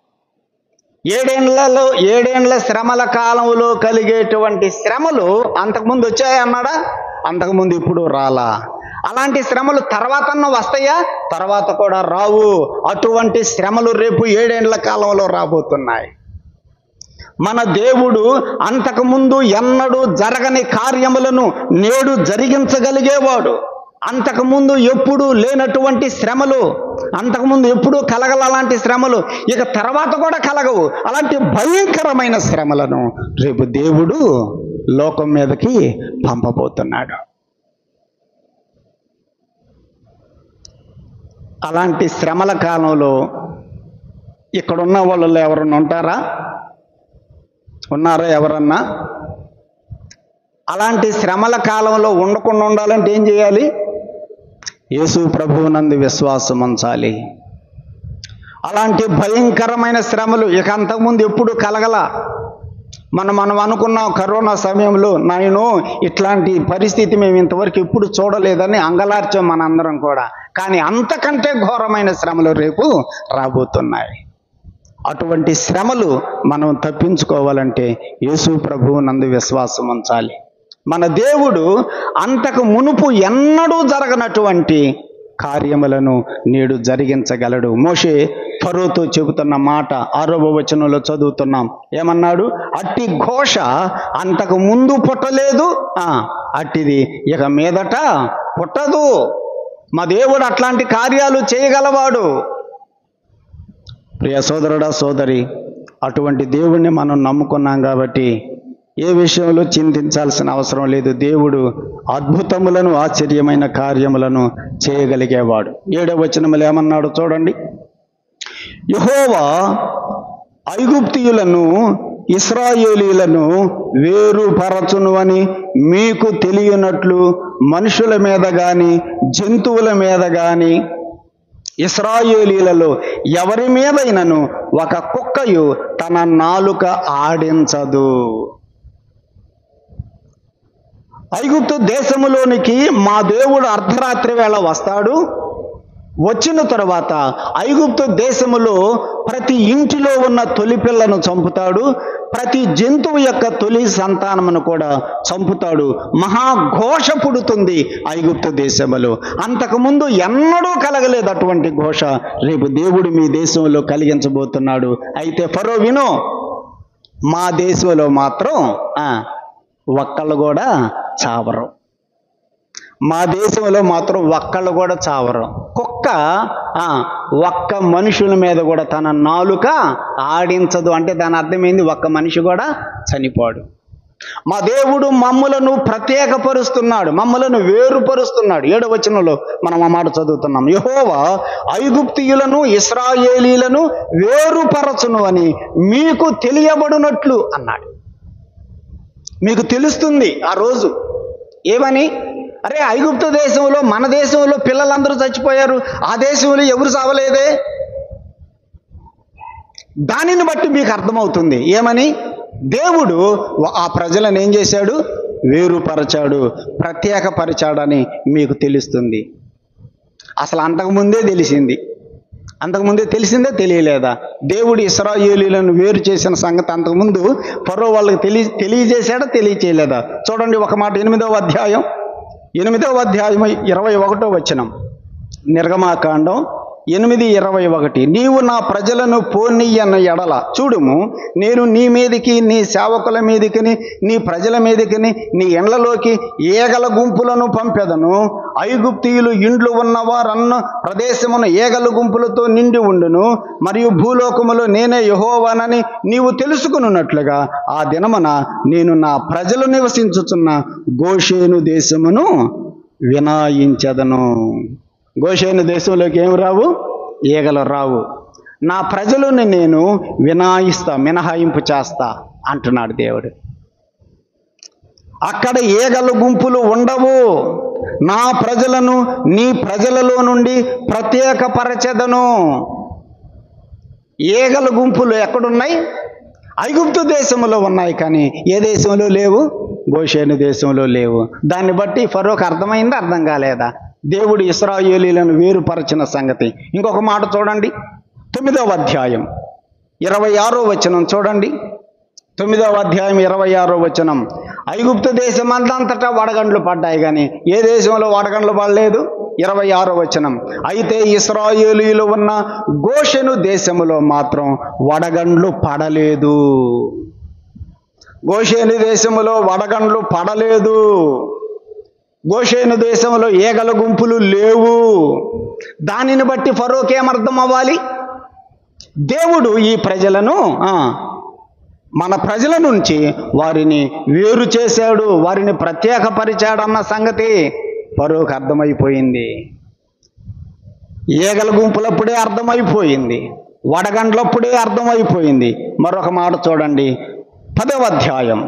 7 శ్రమల కాలంలో కలిగేటువంటి శ్రమలు అంతకుముందు వచ్చాయన్నాడా? అంతకుముందు ఇప్పుడు రాలా. అలాంటి శ్రమలు తర్వాతన్నా వస్తాయా? తర్వాత కూడా రావు. అటువంటి శ్రమలు రేపు 7 కాలంలో రాబోతున్నాయి. మన దేవుడు అంతకుముందు ఎన్నడూ జరగని కార్యములను నేడు జరిగించగలిగేవాడు. అంతకుముందు ఎప్పుడు లేనటువంటి శ్రమలు, అంతకుముందు ఎప్పుడు కలగల అలాంటి శ్రమలు ఇక తర్వాత కూడా కలగవు. అలాంటి భయంకరమైన శ్రమలను రేపు దేవుడు లోకం మీదకి పంపబోతున్నాడు. అలాంటి శ్రమల కాలంలో ఇక్కడున్న వాళ్ళు ఎవరన్నా ఉంటారా? ఉన్నారా ఎవరన్నా? అలాంటి శ్రమల కాలంలో ఉండకుండా ఉండాలంటే ఏం చేయాలి? యేసు ప్రభువునందు విశ్వాసం ఉంచాలి. అలాంటి భయంకరమైన శ్రమలు ఇక అంతకుముందు ఎప్పుడు కలగల. మనం అనుకున్నాం కరోనా సమయంలో, నాయనో ఇట్లాంటి పరిస్థితి మేము ఇంతవరకు ఎప్పుడు చూడలేదని అంగలార్చాం మనందరం కూడా. కానీ అంతకంటే ఘోరమైన శ్రమలు రేపు రాబోతున్నాయి. అటువంటి శ్రమలు మనం తప్పించుకోవాలంటే యేసు ప్రభువునందు విశ్వాసం ఉంచాలి. మన దేవుడు అంతకు మునుపు ఎన్నడూ జరగనటువంటి కార్యములను నేడు జరిగించగలడు. మోషే ఫరోతో చెబుతున్న మాట 6వ వచనంలో చదువుతున్నాం. ఏమన్నాడు? అట్టి ఘోష అంతకు ముందు పుట్టలేదు, అట్టిది ఇక మీదట పుట్టదు. మా దేవుడు అట్లాంటి కార్యాలు చేయగలవాడు. ప్రియ సోదరుడా సోదరి, అటువంటి దేవుణ్ణి మనం నమ్ముకున్నాం కాబట్టి ఏ విషయంలో చింతించాల్సిన అవసరం లేదు. దేవుడు అద్భుతములను ఆశ్చర్యమైన కార్యములను చేయగలిగేవాడు. 7వ వచనములో ఏమన్నాడు చూడండి. యెహోవా ఐగుప్తీయులను ఇశ్రాయేలీయులను వేరుపరచును అని మీకు తెలియనట్లు మనుషుల మీద గాని జంతువుల మీద గాని ఇశ్రాయేలీయులలో ఎవరి మీదైనను ఒక కుక్కయు తన నాలుక ఆడించదు. ఐగుప్తు దేశములోనికి మా దేవుడు అర్ధరాత్రి వేళ వస్తాడు. వచ్చిన తర్వాత ఐగుప్తు దేశములో ప్రతి ఇంటిలో ఉన్న తొలి పిల్లను చంపుతాడు. ప్రతి జంతువు యొక్క తొలి సంతానమును కూడా చంపుతాడు. మహాఘోష పుడుతుంది ఐగుప్తు దేశములో. అంతకుముందు ఎన్నడూ కలగలేదు అటువంటి ఘోష. రేపు దేవుడు మీ దేశంలో కలిగించబోతున్నాడు. అయితే ఫరో వినో, మా దేశంలో మాత్రం ఒక్కళ్ళు కూడా చావరు. మా దేశంలో మాత్రం ఒక్కళ్ళు కూడా చావరు. కుక్క ఒక్క మనుషుల మీద కూడా తన నాలుక ఆడించదు. అంటే దాని అర్థమైంది ఒక్క మనిషి కూడా చనిపోడు. మా దేవుడు మమ్ములను ప్రత్యేకపరుస్తున్నాడు, మమ్ములను వేరుపరుస్తున్నాడు. 7వ వచనంలో మనం ఆ మాట చదువుతున్నాం. యెహోవా ఐగుప్తీయులను ఇశ్రాయేలీలను వేరుపరచును అని మీకు తెలియబడినట్లు అన్నాడు. మీకు తెలుస్తుంది ఆ రోజు. ఏమని? అరే ఐగుప్తు దేశంలో మన దేశంలో పిల్లలందరూ చచ్చిపోయారు, ఆ దేశంలో ఎవరు చావలేదే. దానిని బట్టి మీకు అర్థమవుతుంది. ఏమని? దేవుడు ఆ ప్రజలను ఏం చేశాడు? వేరుపరచాడు, ప్రత్యేకపరిచాడని మీకు తెలుస్తుంది. అసలు అంతకుముందే తెలిసింది. అంతకుముందే తెలిసిందే తెలియలేదా? దేవుడు ఇశ్రాయేలీయులను వేరు చేసిన సంగతి అంతకుముందు ఫరో వాళ్ళకి తెలియజేశాడా తెలియచేయలేదా? చూడండి ఒక మాట. 8వ అధ్యాయం 21వ వచనం, నిర్గమాకాండం 8:21 నీవు నా ప్రజలను పోనీయన్న ఎడల చూడుము, నేను నీ మీదికి, నీ సేవకుల మీదికిని, నీ ప్రజల మీదికిని, నీ ఇండ్లలోకి ఏగల గుంపులను పంపెదను. ఐగుప్తీయులు ఇండ్లు ఉన్నవారన్న ప్రదేశమును ఏగల గుంపులతో నిండి ఉండును. మరియు భూలోకములో నేనే యెహోవానని నీవు తెలుసుకున్నట్లుగా ఆ దినమున నేను నా ప్రజలు నివసించుచున్న గోషేను దేశమును వినాయించెదను. గోషేను దేశంలోకి ఏమి రావు? ఈగలు రావు. నా ప్రజలను నేను వినాయిస్తా, మినహాయింపు చేస్తా అంటున్నాడు దేవుడు. అక్కడ ఈగల గుంపులు ఉండవు. నా ప్రజలను నీ ప్రజలలో నుండి ప్రత్యేకపరచెదను. ఈగల గుంపులు ఎక్కడున్నాయి? ఐగుప్తు దేశంలో ఉన్నాయి, కానీ ఏ దేశంలో లేవు? గోషేను దేశంలో లేవు. దాన్ని బట్టి ఫరోకు అర్థమైందా, అర్థం కాలేదా? దేవుడు ఇశ్రాయేలీలను వేరుపరచిన సంగతి. ఇంకొక మాట చూడండి, 9వ అధ్యాయం 26వ వచనం చూడండి. 9వ అధ్యాయం 26వ వచనం. ఐగుప్తు దేశం అంతటా వడగండ్లు పడ్డాయి, కానీ ఏ దేశంలో వడగండ్లు పడలేదు? 26వ వచనం. అయితే ఇశ్రాయేలీయులు ఉన్న గోషెను దేశములో మాత్రం వడగండ్లు పడలేదు. గోషేను దేశములో వడగండ్లు పడలేదు. గోషేను దేశంలో ఈగల గుంపులు లేవు. దానిని బట్టి ఫరోకి ఏమర్థం అవ్వాలి? దేవుడు ఈ ప్రజలను, మన ప్రజల నుంచి వారిని వేరు చేశాడు, వారిని ప్రత్యేకపరిచాడన్న సంగతి ఫరోకు అర్థమైపోయింది. ఈగల గుంపులప్పుడే అర్థమైపోయింది, వడగండ్లప్పుడే అర్థమైపోయింది. మరొక మాట చూడండి, 10వ అధ్యాయం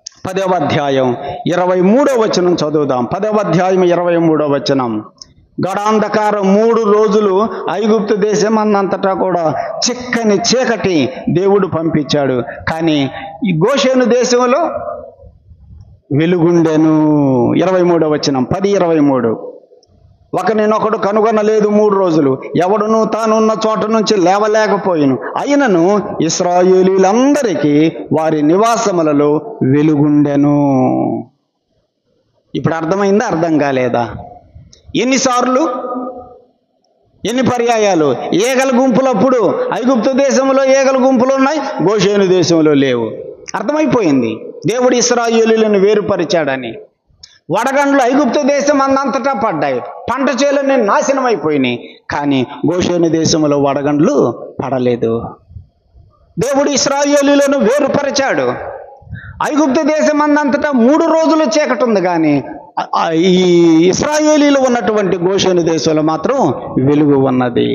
23వ వచనం చదువుదాం. 10వ అధ్యాయం 23వ వచనం. గడాంధకారం 3 రోజులు ఐగుప్తు దేశం అంతటా కూడా చిక్కని చీకటి దేవుడు పంపించాడు, కానీ ఈ గోషేను దేశంలో వెలుగుండెను. 23వ వచనం, 10:23. ఒకరినొకడు కనుగొనలేదు 3 రోజులు, ఎవడును తానున్న చోట నుంచి లేవలేకపోయిను. అయినను ఇశ్రాయేలీలందరికీ వారి నివాసములలో వెలుగుండెను. ఇప్పుడు అర్థమైందా, అర్థం కాలేదా? ఎన్నిసార్లు, ఎన్ని పర్యాయాలు? ఈగల గుంపులప్పుడు ఐగుప్తు దేశంలో ఈగల గుంపులు ఉన్నాయి, గోషేను దేశంలో లేవు. అర్థమైపోయింది దేవుడు ఇశ్రాయేలీలను వేరుపరిచాడని. వడగండ్లు ఐగుప్తు దేశం అంతటా పడ్డాయి, పంట చేలన్నీ నాశనం అయిపోయినాయి, కానీ గోషేను దేశంలో వడగండ్లు పడలేదు. దేవుడు ఇశ్రాయేలీలను వేరుపరిచాడు. ఐగుప్తు దేశం అంతటా 3 రోజులు చీకటి ఉంది, కానీ ఈ ఇశ్రాయేలీలు ఉన్నటువంటి గోషేను దేశంలో మాత్రం వెలుగు ఉన్నది.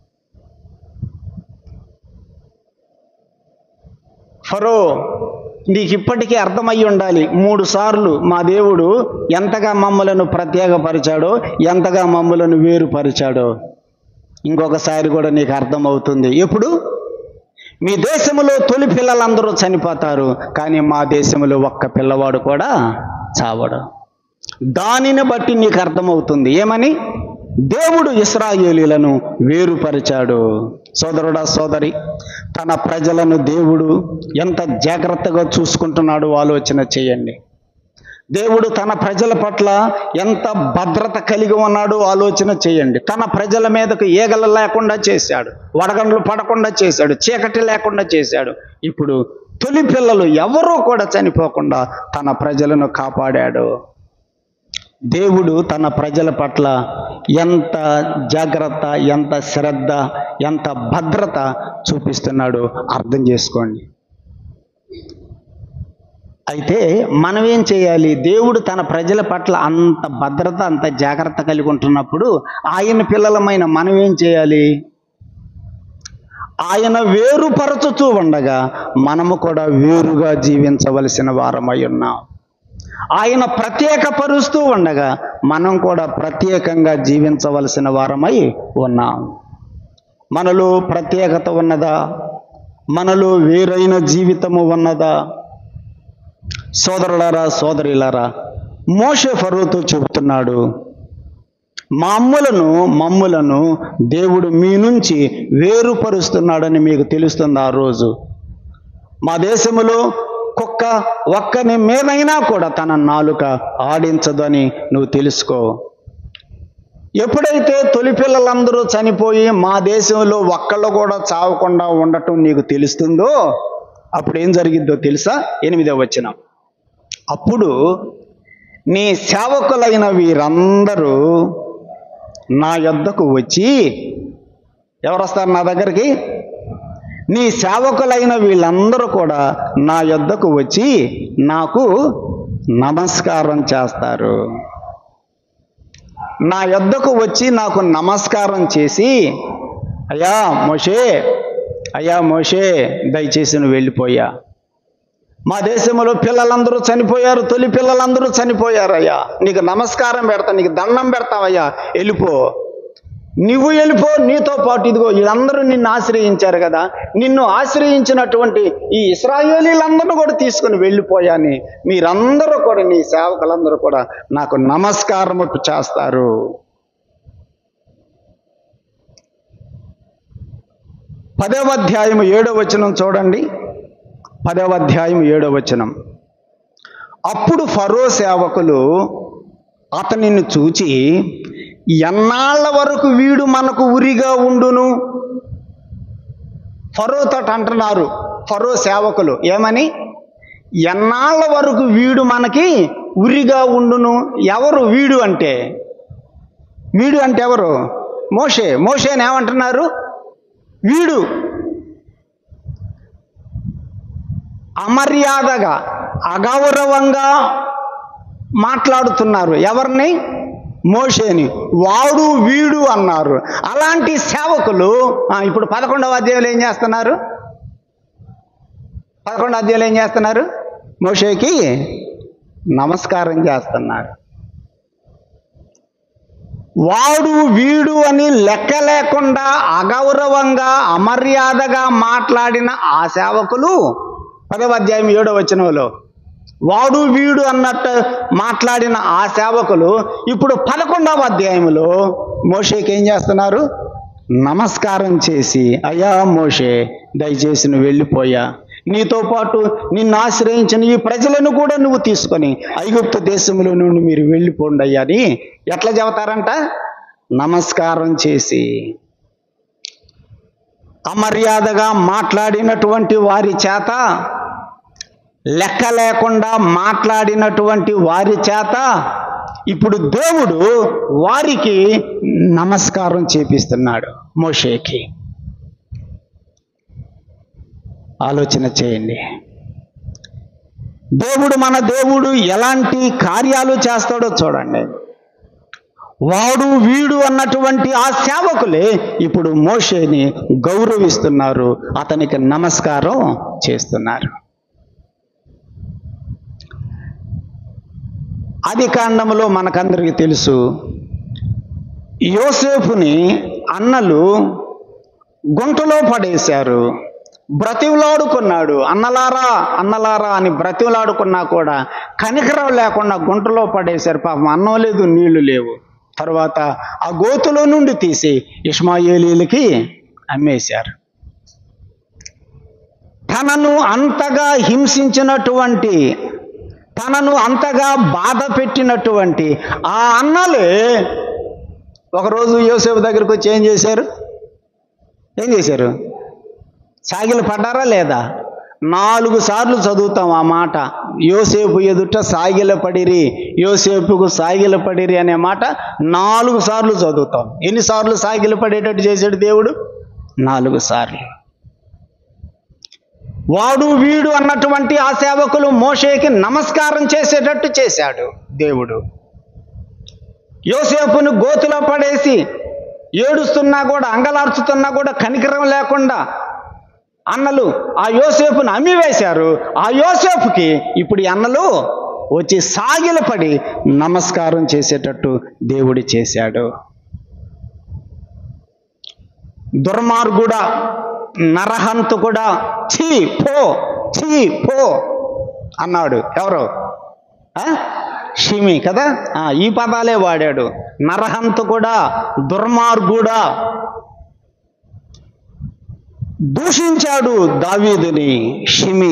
ఫరో, నీకు ఇప్పటికీ అర్థమయ్యి ఉండాలి, 3 సార్లు మా దేవుడు ఎంతగా మమ్మలను ప్రత్యేకపరిచాడో, ఎంతగా మమ్మలను వేరుపరిచాడో. ఇంకొకసారి కూడా నీకు అర్థమవుతుంది. ఎప్పుడు? మీ దేశంలో తొలి పిల్లలందరూ చనిపోతారు, కానీ మా దేశంలో ఒక్క పిల్లవాడు కూడా చావడు. దానిని బట్టి నీకు అర్థమవుతుంది ఏమని? దేవుడు ఇశ్రాయేలీలను వేరుపరిచాడు. సోదరుడా, సోదరి, తన ప్రజలను దేవుడు ఎంత జాగ్రత్తగా చూసుకుంటున్నాడో ఆలోచన చేయండి. దేవుడు తన ప్రజల పట్ల ఎంత భద్రత కలిగి ఉన్నాడో ఆలోచన చేయండి. తన ప్రజల మీదకు ఈగలు లేకుండా చేశాడు, వడగండ్లు పడకుండా చేశాడు, చీకటి లేకుండా చేశాడు. ఇప్పుడు తొలి పిల్లలు ఎవరూ కూడా చనిపోకుండా తన ప్రజలను కాపాడాడు. దేవుడు తన ప్రజల పట్ల ఎంత జాగ్రత్త, ఎంత శ్రద్ధ, ఎంత భద్రత చూపిస్తున్నాడో అర్థం చేసుకోండి. అయితే మనం ఏం చేయాలి? దేవుడు తన ప్రజల పట్ల అంత భద్రత, అంత జాగ్రత్త కలిగి ఉంటున్నప్పుడు ఆయన పిల్లలమైన మనం ఏం చేయాలి? ఆయన వేరుపరచుతూ ఉండగా మనము కూడా వేరుగా జీవించవలసిన వారమై ఉన్నాం. ఆయన ప్రత్యేకపరుస్తూ ఉండగా మనం కూడా ప్రత్యేకంగా జీవించవలసిన వారమై ఉన్నాం. మనలో ప్రత్యేకత ఉన్నదా? మనలో వేరైన జీవితము ఉన్నదా? సోదరులారా, సోదరులారా, మోషే ఫరోతో చెబుతున్నాడు, మమ్ములను దేవుడు మీ నుంచి వేరుపరుస్తున్నాడని మీకు తెలుస్తుంది. ఆ రోజు మా దేశంలో కుక్క ఒక్కని మీదైనా కూడా తన నాలుక ఆడించదు అని నువ్వు తెలుసుకో. ఎప్పుడైతే తొలి పిల్లలందరూ చనిపోయి మా దేశంలో ఒక్కళ్ళు కూడా చావకుండా ఉండటం నీకు తెలుస్తుందో అప్పుడు ఏం జరిగిద్దో తెలుసా? 8వ వచనం. అప్పుడు నీ సేవకులైన వీరందరూ నా యొద్దకు వచ్చి, ఎవరు వస్తారు నా దగ్గరికి? నీ సేవకులైన వీళ్ళందరూ కూడా నా యొద్దకు వచ్చి నాకు నమస్కారం చేస్తారు. నా యొద్దకు వచ్చి నాకు నమస్కారం చేసి, అయ్యా మోషే దయచేసి నువ్వు వెళ్ళిపోయా. మా దేశంలో పిల్లలందరూ చనిపోయారు, తొలి పిల్లలందరూ చనిపోయారు అయ్యా, నీకు నమస్కారం పెడతా, నీకు దండం పెడతావయ్యా, వెళ్ళిపో. నువ్వు వెళ్ళిపో, నీతో పాటు ఇదిగో వీళ్ళందరూ నిన్ను ఆశ్రయించారు కదా, నిన్ను ఆశ్రయించినటువంటి ఈ ఇశ్రాయేలీలందరూ కూడా తీసుకుని వెళ్ళిపోయాని మీరందరూ కూడా, నీ సేవకులందరూ కూడా నాకు నమస్కారం చేస్తారు. పదవ అధ్యాయం 7వ వచనం చూడండి. 10వ అధ్యాయం 7వ వచనం. అప్పుడు ఫరో సేవకులు అతనిని చూచి, ఎన్నాళ్ళ వరకు వీడు మనకు ఉరిగా ఉండును? ఫరోతో అంటున్నారు ఫరో సేవకులు ఏమని? ఎన్నాళ్ళ వరకు వీడు మనకి ఉరిగా ఉండును. ఎవరు వీడు అంటే? వీడు అంటే ఎవరు? మోషేని ఏమంటున్నారు? వీడు. అమర్యాదగా అగౌరవంగా మాట్లాడుతున్నారు. ఎవరిని? మోషేని. వాడు వీడు అన్నారు. అలాంటి సేవకులు ఇప్పుడు 11వ అధ్యాయంలో ఏం చేస్తున్నారు? 11వ అధ్యాయంలో ఏం చేస్తున్నారు? మోషేకి నమస్కారం చేస్తున్నారు. వాడు వీడు అని లెక్క లేకుండా అగౌరవంగా అమర్యాదగా మాట్లాడిన ఆ సేవకులు 10వ అధ్యాయం 7వ వచనంలో వాడు వీడు అన్నట్టు మాట్లాడిన ఆ సేవకులు ఇప్పుడు 11వ అధ్యాయంలో మోషేకి ఏం చేస్తున్నారు? నమస్కారం చేసి, అయ్యా మోషే దయచేసి నువ్వు వెళ్ళిపోయా, నీతో పాటు నిన్ను ఆశ్రయించిన ఈ ప్రజలను కూడా నువ్వు తీసుకొని ఐగుప్తు దేశంలో నుండి మీరు వెళ్ళిపోండి అయ్యా అని ఎట్లా చెబుతారంట? నమస్కారం చేసి. అమర్యాదగా మాట్లాడినటువంటి వారి చేత, లెక్క లేకుండా మాట్లాడినటువంటి వారి చేత ఇప్పుడు దేవుడు వారికి నమస్కారం చేపిస్తున్నాడు మోషేకి. ఆలోచన చేయండి. మన దేవుడు ఎలాంటి కార్యాలు చేస్తాడో చూడండి. వాడు వీడు అన్నటువంటి ఆ సేవకులే ఇప్పుడు మోషేని గౌరవిస్తున్నారు, అతనికి నమస్కారం చేస్తున్నారు. ఆదికాండములో మనకందరికీ తెలుసు, యోసేపుని అన్నలు గుంటలో పడేశారు. బ్రతిమలాడుకున్నాడు. అన్నలారా అని బ్రతిమలాడుకున్నా కూడా కనికరం లేకుండా గుంటలో పడేశారు. పాపం అన్నం లేదు, నీళ్లు లేవు. తర్వాత ఆ గోతులో నుండి తీసి ఇష్మాయేలీలకి అమ్మేశారు. తనను అంతగా హింసించినటువంటి, తనను అంతగా బాధ పెట్టినటువంటి ఆ అన్నలే ఒకరోజు యోసేపు దగ్గరికి వచ్చి ఏం చేశారు? సాగిలు పడ్డారా లేదా? 4 సార్లు చదువుతాం ఆ మాట. యోసేపు ఎదుట సాగిల పడిరి, యోసేపుకు సాగిల పడిరి అనే మాట 4 సార్లు చదువుతాం. ఎన్నిసార్లు సాగిల పడేటట్టు చేశాడు దేవుడు? 4 సార్లు. వాడు వీడు అన్నటువంటి ఆ సేవకులు మోషేకి నమస్కారం చేసేటట్టు చేశాడు దేవుడు. యోసేపును గోతులో పడేసి ఏడుస్తున్నా కూడా, అంగలార్చుతున్నా కూడా కనికరం లేకుండా అన్నలు ఆ యోసేపును అమ్మివేశారు. ఆ యోసేపుకి ఇప్పుడు ఈ అన్నలు వచ్చి సాగిలపడి నమస్కారం చేసేటట్టు దేవుడు చేశాడు. దుర్మార్గుడా, నరహంతకుడా, ఛీ పో అన్నాడు. ఎవరు? షిమి కదా. ఈ పదాలే వాడాడు. నరహంతకుడా, దుర్మార్గుడా. దూషించాడు దావీదుని షిమి,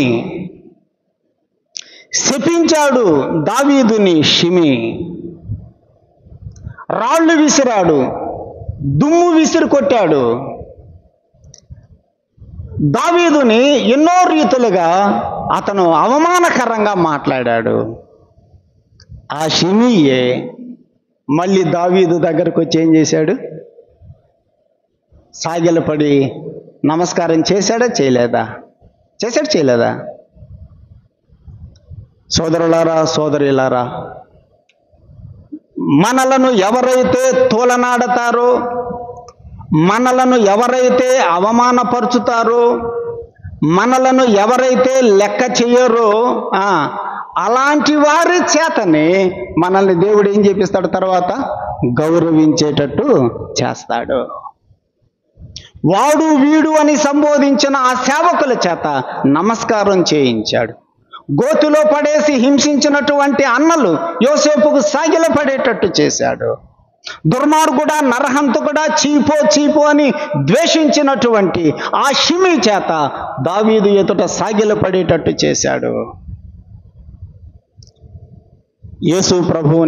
శపించాడు దావీదుని షిమి. రాళ్ళు విసిరాడు, దుమ్ము విసిరి కొట్టాడు. దావీదుని ఎన్నో రీతులుగా అతను అవమానకరంగా మాట్లాడాడు. ఆ షిమీయే మళ్ళీ దావీదు దగ్గరకు వచ్చి ఏం చేశాడు? సాగిలపడి నమస్కారం చేశాడా చేయలేదా? చేశాడు చేయలేదా? సోదరులారా, సోదరులారా, మనలను ఎవరైతే తోలనాడతారో, మనలను ఎవరైతే అవమానపరుచుతారో, మనలను ఎవరైతే లెక్క చెయ్యరో అలాంటి వారి చేతనే మనల్ని దేవుడు ఏం చేపిస్తాడు? తర్వాత గౌరవించేటట్టు చేస్తాడు. వాడు వీడు అని సంబోధించిన ఆ సేవకుల చేత నమస్కారం చేయించాడు. గోతిలో పడేసి హింసించినటువంటి అన్నలు యోసేపుకు సాగిల పడేటట్టు చేశాడు. దుర్మార్గుడా, నరహంతకుడా, చీపో అని ద్వేషించినటువంటి ఆ షిమీ చేత దావీదు ఎదుట సాగిల పడేటట్టు చేశాడు. యేసు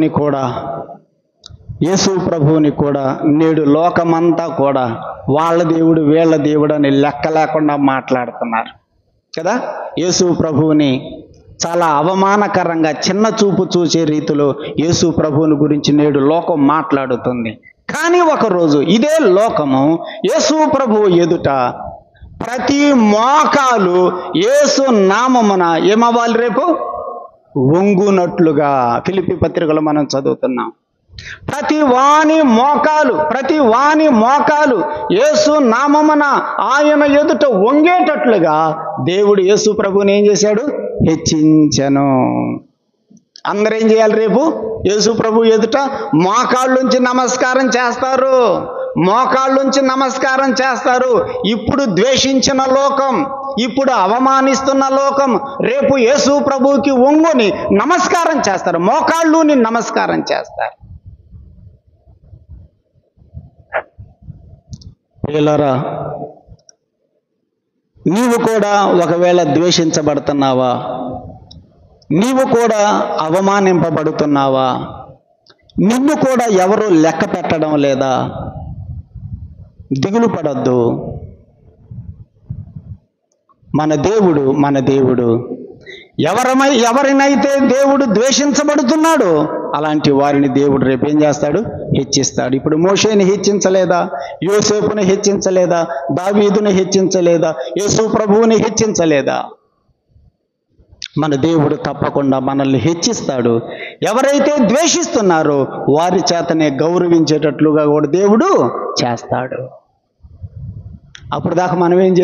ప్రభువుని కూడా నేడు లోకమంతా కూడా వాళ్ళ దేవుడు వీళ్ళ దేవుడు అని లెక్క లేకుండా మాట్లాడుతున్నారు కదా. యేసు ప్రభువుని చాలా అవమానకరంగా చిన్న చూపు చూసే రీతిలో యేసు ప్రభువుని గురించి నేడు లోకం మాట్లాడుతుంది. కానీ ఒకరోజు ఇదే లోకము యేసు ప్రభువు ఎదుట ప్రతి మోకాలు యేసు నామమున ఏమవ్వాలి? రేపు వంగునట్లుగా ఫిలిప్పీ పత్రికలో మనం చదువుతున్నాం. ప్రతి వాని మోకాలు యేసు నామమున ఆయన ఎదుట వంగేటట్లుగా దేవుడు యేసు ప్రభువుని ఏం చేశాడు? హెచ్చించెను. అందరూ ఏం చేయాలి? రేపు యేసు ప్రభు ఎదుట మోకాళ్ళుంచి నమస్కారం చేస్తారు. ఇప్పుడు ద్వేషించిన లోకం, ఇప్పుడు అవమానిస్తున్న లోకం రేపు యేసు ప్రభువుకి వంగుని నమస్కారం చేస్తారు, మోకాళ్ళుని నమస్కారం చేస్తారు. ప్రియులారా, నీవు కూడా ఒకవేళ ద్వేషించబడుతున్నావా? నీవు కూడా అవమానింపబడుతున్నావా? నిన్ను కూడా ఎవరు లెక్క పెట్టడం లేదా? దిగులు పడొద్దు. మన దేవుడు ఎవరినైతే దేవుడు ద్వేషించబడుతున్నాడో అలాంటి వారిని దేవుడు రేపు ఏం చేస్తాడు? హెచ్చిస్తాడు. ఇప్పుడు మోషేని హెచ్చించలేదా? యోసేపుని హెచ్చించలేదా? దావీదుని హెచ్చించలేదా? యేసు ప్రభువుని హెచ్చించలేదా? మన దేవుడు తప్పకుండా మనల్ని హెచ్చిస్తాడు. ఎవరైతే ద్వేషిస్తున్నారో వారి చేతనే గౌరవించేటట్లుగా కూడా దేవుడు చేస్తాడు. అప్పుడు దాకా మనం ఏం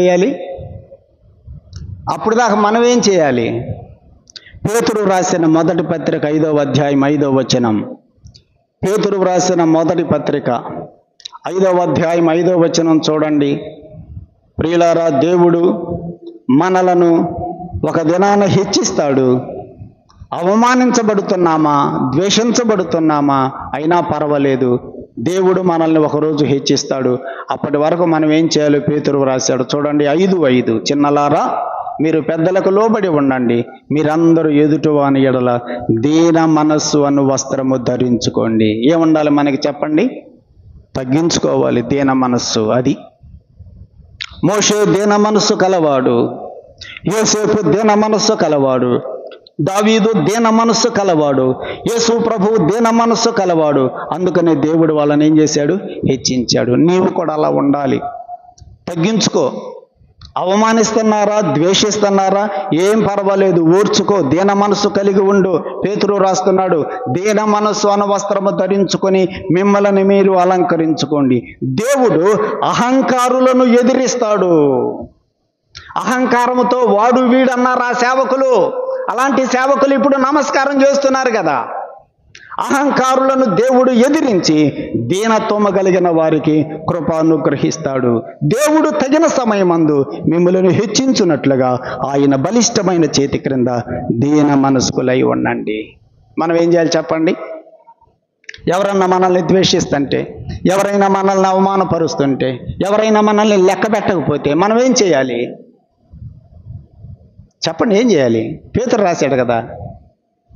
చేయాలి? పేతురు రాసిన మొదటి పత్రిక 5వ అధ్యాయం 5వ వచనం. పేతురు రాసిన మొదటి పత్రిక 5వ అధ్యాయం 5వ వచనం చూడండి. ప్రియులారా, దేవుడు మనలను ఒక దినాన హెచ్చిస్తాడు. అవమానించబడుతున్నామా, ద్వేషించబడుతున్నామా అయినా పర్వాలేదు, దేవుడు మనల్ని ఒకరోజు హెచ్చిస్తాడు. అప్పటి వరకు మనం ఏం చేయాలో పేతురు రాశాడు చూడండి. 5:5 చిన్నలారా, మీరు పెద్దలకు లోబడి ఉండండి, మీరందరూ ఎదుటివాని ఎడల దీన మనస్సు అను వస్త్రము ధరించుకోండి. ఏముండాలి మనకి చెప్పండి? తగ్గించుకోవాలి, దీన మనస్సు. అది మోషే దీన మనస్సు కలవాడు, యోసేపు దీన మనస్సు కలవాడు, దావీదు దీన మనస్సు కలవాడు, యేసు ప్రభువు దీన మనస్సు కలవాడు. అందుకనే దేవుడు వాళ్ళని ఏం చేశాడు? హెచ్చించాడు. నీవు కూడా అలా ఉండాలి. తగ్గించుకో. అవమానిస్తున్నారా, ద్వేషిస్తున్నారా, ఏం పర్వాలేదు, ఓర్చుకో, దీన మనస్సు కలిగి ఉండు. పేతురు రాస్తున్నాడు, దీన మనస్సు అను వస్త్రము ధరించుకొని మిమ్మల్ని మీరు అలంకరించుకోండి. దేవుడు అహంకారులను ఎదిరిస్తాడు. అహంకారముతో వాడు వీడన్నారు ఆ సేవకులు. అలాంటి సేవకులు ఇప్పుడు నమస్కారం చేస్తున్నారు కదా. అహంకారులను దేవుడు ఎదిరించి దీనత్వము కలిగిన వారికి కృప అనుగ్రహిస్తాడు. దేవుడు తగిన సమయమందు మిమ్మల్ని హెచ్చించున్నట్లుగా ఆయన బలిష్టమైన చేతి క్రింద దీన మనస్కులై ఉండండి. మనం ఏం చేయాలి చెప్పండి? ఎవరన్నా మనల్ని ద్వేషిస్తుంటే, ఎవరైనా మనల్ని అవమానపరుస్తుంటే, ఎవరైనా మనల్ని లెక్క పెట్టకపోతే మనం ఏం చేయాలి చెప్పండి? ఏం చేయాలి? పేతురు రాశాడు కదా,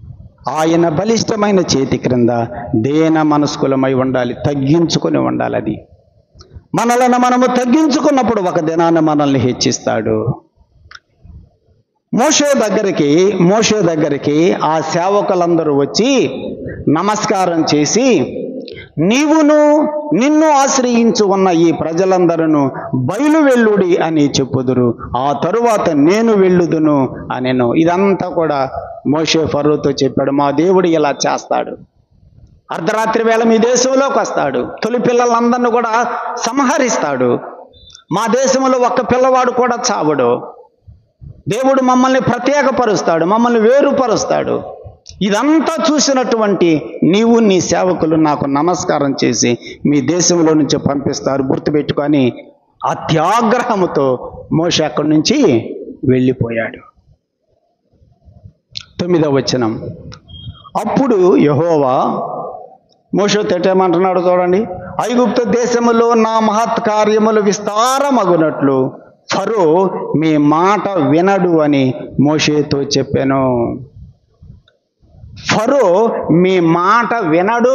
ఆయన బలిష్టమైన చేతి క్రింద దేన మనస్కులమై ఉండాలి, తగ్గించుకొని ఉండాలి. అది మనలను మనము తగ్గించుకున్నప్పుడు ఒక దినాన మనల్ని హెచ్చిస్తాడు. మోషే దగ్గరికి ఆ సేవకులందరూ వచ్చి నమస్కారం చేసి, నీవును నిన్ను ఆశ్రయించు ఉన్న ఈ ప్రజలందరూ బయలు వెళ్ళుడి అని చెప్పుదురు, ఆ తరువాత నేను వెళ్ళుదును అనెను. ఇదంతా కూడా మోషే ఫరోతో చెప్పాడు. మా దేవుడు ఇలా చేస్తాడు, అర్ధరాత్రి వేళ మీ దేశంలోకి వస్తాడు, తొలి పిల్లలందరినీ కూడా సంహరిస్తాడు, మా దేశంలో ఒక్క పిల్లవాడు కూడా చావడు, దేవుడు మమ్మల్ని ప్రత్యేకపరుస్తాడు, మమ్మల్ని వేరుపరుస్తాడు. ఇదంతా చూసినటువంటి నీవు నీ సేవకులు నాకు నమస్కారం చేసి మీ దేశంలో నుంచి పంపిస్తారు, గుర్తుపెట్టుకొని అత్యాగ్రహముతో మోషే అక్కడి నుంచి వెళ్ళిపోయాడు. 9వ వచనం. అప్పుడు యెహోవా మోషేతో ఏమంటున్నాడు చూడండి, ఐగుప్తు దేశములో నా మహత్ కార్యములు విస్తారమగునట్లు ఫరో మీ మాట వినడు అని మోషేతో చెప్పాను. ఫరో మీ మాట వినడు.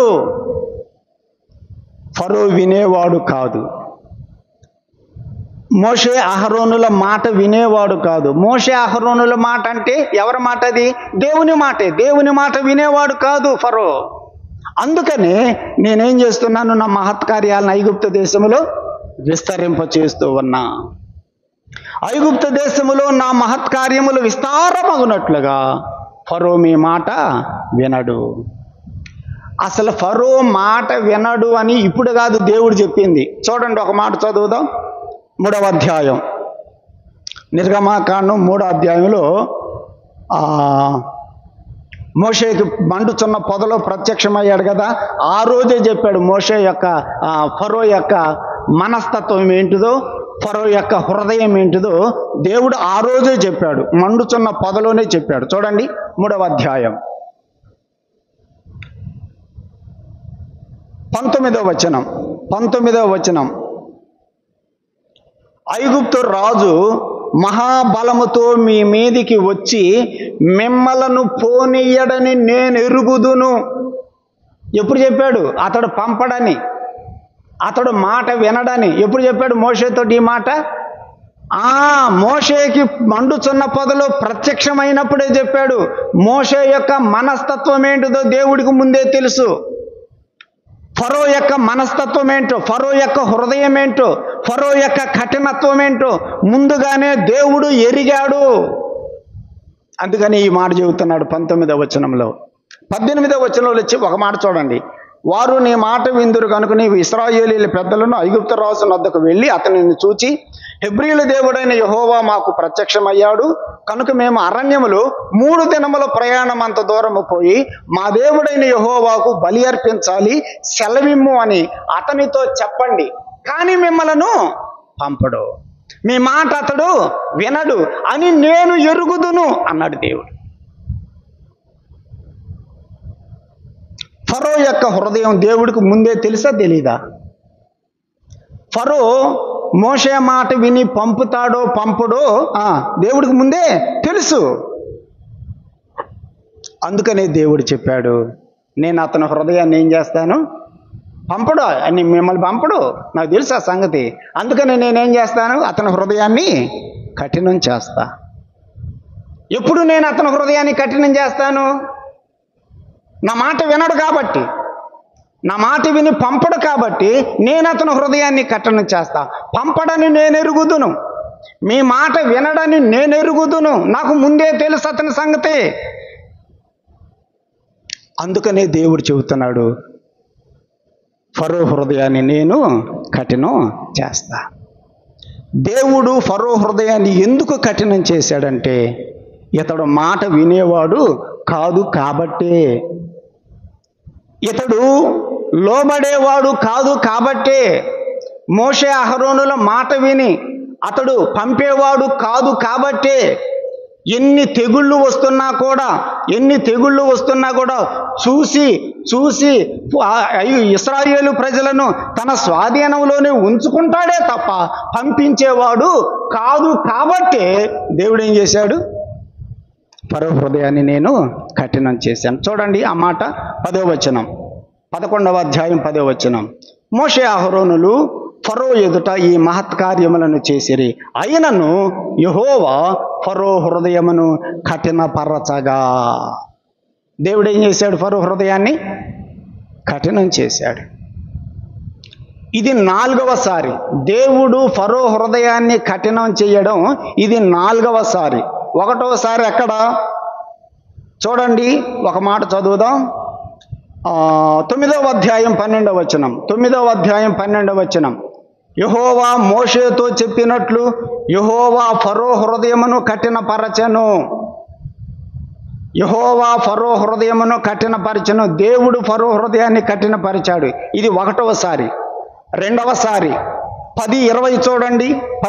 ఫరో వినేవాడు కాదు. మోషే అహరోనుల మాట వినేవాడు కాదు. మోషే అహరోనుల మాట అంటే ఎవరి మాట? అది దేవుని మాటే. దేవుని మాట వినేవాడు కాదు ఫరో. అందుకనే నేనేం చేస్తున్నాను, నా మహత్కార్యాలను ఐగుప్తు దేశంలో విస్తరింప చేస్తూ ఉన్నా. ఐగుప్తు దేశములో నా మహత్కార్యములు విస్తారమగునట్లుగా ఫరో మీ మాట వినడు. అసలు ఫరో మాట వినడు అని ఇప్పుడు కాదు దేవుడు చెప్పింది. చూడండి, ఒక మాట చదువుదాం. 3వ అధ్యాయం నిర్గమాకాండం 3వ అధ్యాయంలో మోషేకి మండుచున్న పొదలో ప్రత్యక్షమయ్యాడు కదా, ఆ రోజే చెప్పాడు మోషే యొక్క ఫరో యొక్క మనస్తత్వం ఏంటిదో, ఫరో యొక్క హృదయం ఏంటిదో దేవుడు ఆ రోజే చెప్పాడు, మండుచున్న పొదలోనే చెప్పాడు. చూడండి 3వ అధ్యాయం 19వ వచనం. ఐగుప్తు రాజు మహాబలముతో మీ మీదికి వచ్చి మిమ్మలను పోనీయడని నేను ఎరుగుదును. ఎప్పుడు చెప్పాడు? అతడు పంపడని, అతడు మాట వినడని ఎప్పుడు చెప్పాడు మోషేతోటి ఈ మాట? మోషేకి మండుచున్న పొదలో ప్రత్యక్షమైనప్పుడే చెప్పాడు. మోషే యొక్క మనస్తత్వం ఏంటిదో దేవుడికి ముందే తెలుసు. ఫరో యొక్క మనస్తత్వం ఏంటో, ఫరో యొక్క హృదయం ఏంటో, ఫరో యొక్క కఠినత్వం ఏంటో ముందుగానే దేవుడు ఎరిగాడు. అందుకని ఈ మాట చెబుతున్నాడు 19వ వచనంలో. 18వ వచనంలో వచ్చి ఒక మాట చూడండి. వారు నీ మాట విందురు కనుక నీవు ఇశ్రాయేలీయుల పెద్దలను ఐగుప్తు రాజు వద్దకు వెళ్ళి అతనిని చూచి, హెబ్రీయుల దేవుడైన యెహోవా మాకు ప్రత్యక్షమయ్యాడు కనుక మేము అరణ్యములో 3 దినముల ప్రయాణం అంత దూరము పోయి మా దేవుడైన యెహోవాకు బలి అర్పించాలి, సెలవిమ్ము అని అతనితో చెప్పండి, కానీ మిమ్మలను పంపడు, మీ మాట అతడు వినడు అని నేను ఎరుగుదును అన్నాడు దేవుడు. ఫరో యొక్క హృదయం దేవుడికి ముందే తెలుసా తెలీదా? ఫరో మోషే మాట విని పంపుతాడో పంపడో దేవుడికి ముందే తెలుసు. అందుకనే దేవుడు చెప్పాడు, నేను అతని హృదయాన్ని ఏం చేస్తాను, పంపడు అని, మిమ్మల్ని పంపడు, నాకు తెలుసు ఆ సంగతి. అందుకని నేనేం చేస్తాను, అతని హృదయాన్ని కఠినం చేస్తా. ఎప్పుడు నేను అతని హృదయాన్ని కఠినం చేస్తాను? నా మాట వినడు కాబట్టి, నా మాట విని పంపడు కాబట్టి నేను అతని హృదయాన్ని కఠినం చేస్తా. పంపడని నేను ఎరుగుదును, మీ మాట వినడని నేను ఎరుగుదును, నాకు ముందే తెలుసు అతని సంగతి. అందుకనే దేవుడు చెబుతున్నాడు, ఫరో హృదయాన్ని నేను కఠినం చేస్తా. దేవుడు ఫరో హృదయాన్ని ఎందుకు కఠినం చేశాడంటే, ఇతడు మాట వినేవాడు కాదు కాబట్టే, ఇతడు లోబడేవాడు కాదు కాబట్టే, మోషే అహరోనుల మాట విని అతడు పంపేవాడు కాదు కాబట్టే, ఎన్ని తెగుళ్ళు వస్తున్నా కూడా చూసి ఇశ్రాయేలు ప్రజలను తన స్వాధీనంలోనే ఉంచుకుంటాడే తప్ప పంపించేవాడు కాదు కాబట్టే దేవుడు ఏం చేశాడు, ఫరో హృదయాన్ని నేను కఠినం చేశాను. చూడండి ఆ మాట 10వ వచనం, 11వ అధ్యాయం 10వ వచనం. మోషే అహరోనులు ఫరో ఎదుట ఈ మహత్కార్యములను చేసిరి, అయినను యెహోవా ఫరో హృదయమును కఠినపరచగా. దేవుడు ఏం చేశాడు? ఫరో హృదయాన్ని కఠినం చేశాడు. ఇది 4వసారి దేవుడు ఫరో హృదయాన్ని కఠినం చేయడం. ఇది 4వసారి. 1వసారి ఎక్కడ చూడండి, ఒక మాట చదువుదాం. 9వ అధ్యాయం 12వ వచనం. 9వ అధ్యాయం 12వ వచనం. యెహోవా మోషేతో చెప్పినట్లు యెహోవా ఫరో హృదయమును కఠినపరచెను. యెహోవా ఫరో హృదయమును కఠినపరచెను. దేవుడు ఫరో హృదయాన్ని కఠినపరిచాడు. ఇది 1వసారి. 2వసారి 10:20 చూడండి.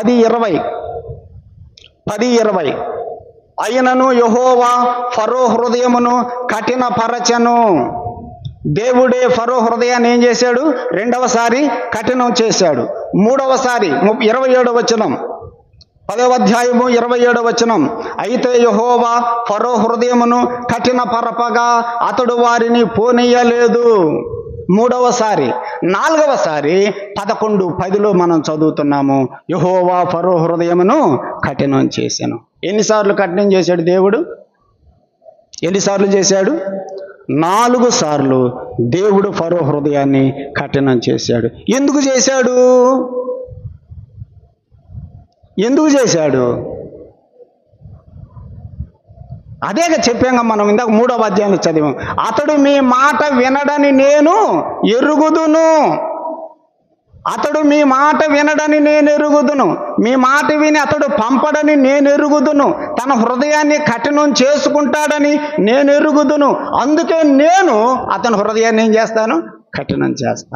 10:20 అయినను యెహోవా ఫరో హృదయమును కఠినపరచెను. దేవుడే ఫరో హృదయాన్ని ఏం చేశాడు? 2వసారి కఠినం చేశాడు. 3వసారి 27వ వచనం, 10వ అధ్యాయము 27వ వచనం. అయితే యెహోవా ఫరో హృదయమును కఠినపరపగా అతడు వారిని పోనీయలేదు. 3వసారి. 4వసారి 11:10లో మనం చదువుతున్నాము, యెహోవా ఫరో హృదయమును కఠినం చేశాను. ఎన్నిసార్లు కఠినం చేశాడు దేవుడు? ఎన్నిసార్లు చేశాడు? 4 సార్లు దేవుడు ఫరో హృదయాన్ని కఠినం చేశాడు. ఎందుకు చేశాడు? ఎందుకు చేశాడు? అదేగా చెప్పాక మనం ఇందాక 3వ అధ్యాయంలో చదివాం. అతడు మీ మాట వినడని నేను ఎరుగుదును. అతడు మీ మాట వినడని నేను ఎరుగుదును. మీ మాట విని అతడు పంపడని నేను ఎరుగుదును. తన హృదయాన్ని కఠినం చేసుకుంటాడని నేను ఎరుగుదును. అందుకే నేను అతని హృదయాన్ని ఏం చేస్తాను? కఠినం చేస్తా.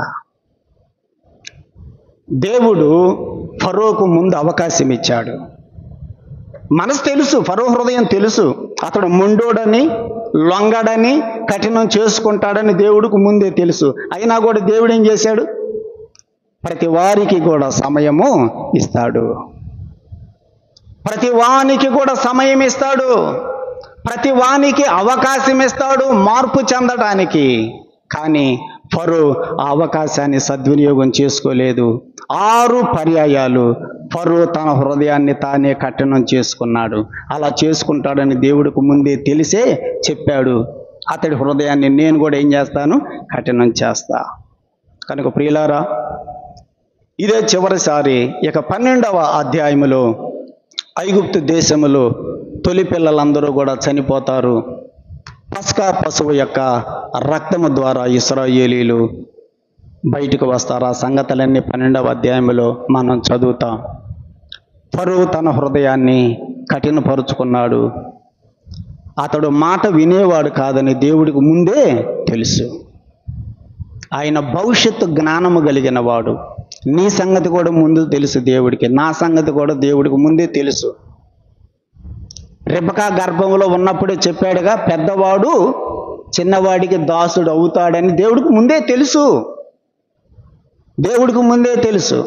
దేవుడు ఫరోకు ముందు అవకాశం ఇచ్చాడు. మనసు తెలుసు, ఫరో హృదయం తెలుసు. అతడు ముండోడని, లొంగడని, కఠినం చేసుకుంటాడని దేవుడికి ముందే తెలుసు. అయినా కూడా దేవుడు ఏం చేశాడు? ప్రతి వారికి కూడా సమయము ఇస్తాడు. ప్రతి వానికి కూడా సమయం ఇస్తాడు. ప్రతి వానికి అవకాశం ఇస్తాడు మార్పు చెందడానికి. కానీ ఫరో ఆ అవకాశాన్ని సద్వినియోగం చేసుకోలేదు. 6 పర్యాయాలు ఫరో తన హృదయాన్ని తానే కఠినం చేసుకున్నాడు. అలా చేసుకుంటాడని దేవుడికి ముందే తెలిసే చెప్పాడు. అతడి హృదయాన్ని నేను కూడా ఏం చేస్తాను? కఠినం చేస్తా. కనుక ప్రియులారా, ఇదే చివరిసారి. ఇక 12వ అధ్యాయములో ఐగుప్తు దేశములో తొలి పిల్లలందరూ కూడా చనిపోతారు. పస్కా పశువు యొక్క రక్తము ద్వారా ఇశ్రాయేలీలు బయటకు వస్తారు. ఆ సంగతులన్నీ 12వ అధ్యాయంలో మనం చదువుతాం. ఫరో తన హృదయాన్ని కఠినపరుచుకున్నాడు. అతడు మాట వినేవాడు కాదని దేవుడికి ముందే తెలుసు. ఆయన భవిష్యత్తు జ్ఞానము కలిగిన వాడు. నీ సంగతి కూడా ముందు తెలుసు దేవుడికి, నా సంగతి కూడా దేవుడికి ముందే తెలుసు. రెబెకా గర్భంలో ఉన్నప్పుడే చెప్పాడుగా, పెద్దవాడు చిన్నవాడికి దాసుడు అవుతాడని దేవుడికి ముందే తెలుసు. దేవుడికి ముందే తెలుసు.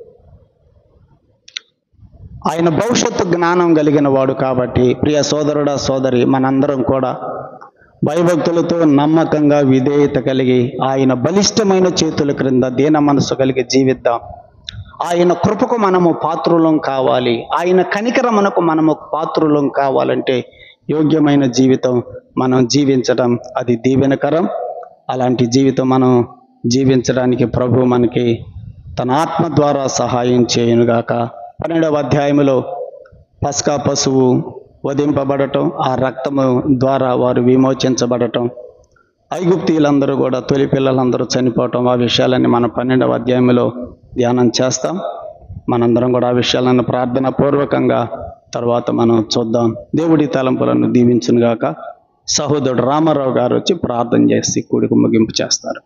ఆయన భవిష్యత్తు జ్ఞానం కలిగిన వాడు కాబట్టి ప్రియ సోదరుడా సోదరి, మనందరం కూడా భయభక్తులతో నమ్మకంగా విధేయత కలిగి ఆయన బలిష్టమైన చేతుల క్రింద దీన మనసు కలిగి జీవిద్దాం. ఆయన కృపకు మనము పాత్రులం కావాలి. ఆయన కనికరమునకు మనము పాత్రులం కావాలంటే యోగ్యమైన జీవితం మనం జీవించడం అది దీవెనకరం. అలాంటి జీవితం మనం జీవించడానికి ప్రభు మనకి తన ఆత్మ ద్వారా సహాయం చేయునుగాక. 12వ అధ్యాయములో పస్కా పశువు వధింపబడటం, ఆ రక్తము ద్వారా వారు విమోచించబడటం, ఐగుప్తీయులందరూ కూడా తొలి పిల్లలందరూ చనిపోవటం, ఆ విషయాలన్నీ మనం 12వ అధ్యాయంలో ధ్యానం చేస్తాం. మనందరం కూడా ఆ విషయాలను ప్రార్థన పూర్వకంగా తర్వాత మనం చూద్దాం. దేవుడి తలంపులను దీవించునుగాక. సహోదరుడు రామారావు గారు వచ్చి ప్రార్థన చేసి కూడికి ముగింపు చేస్తారు.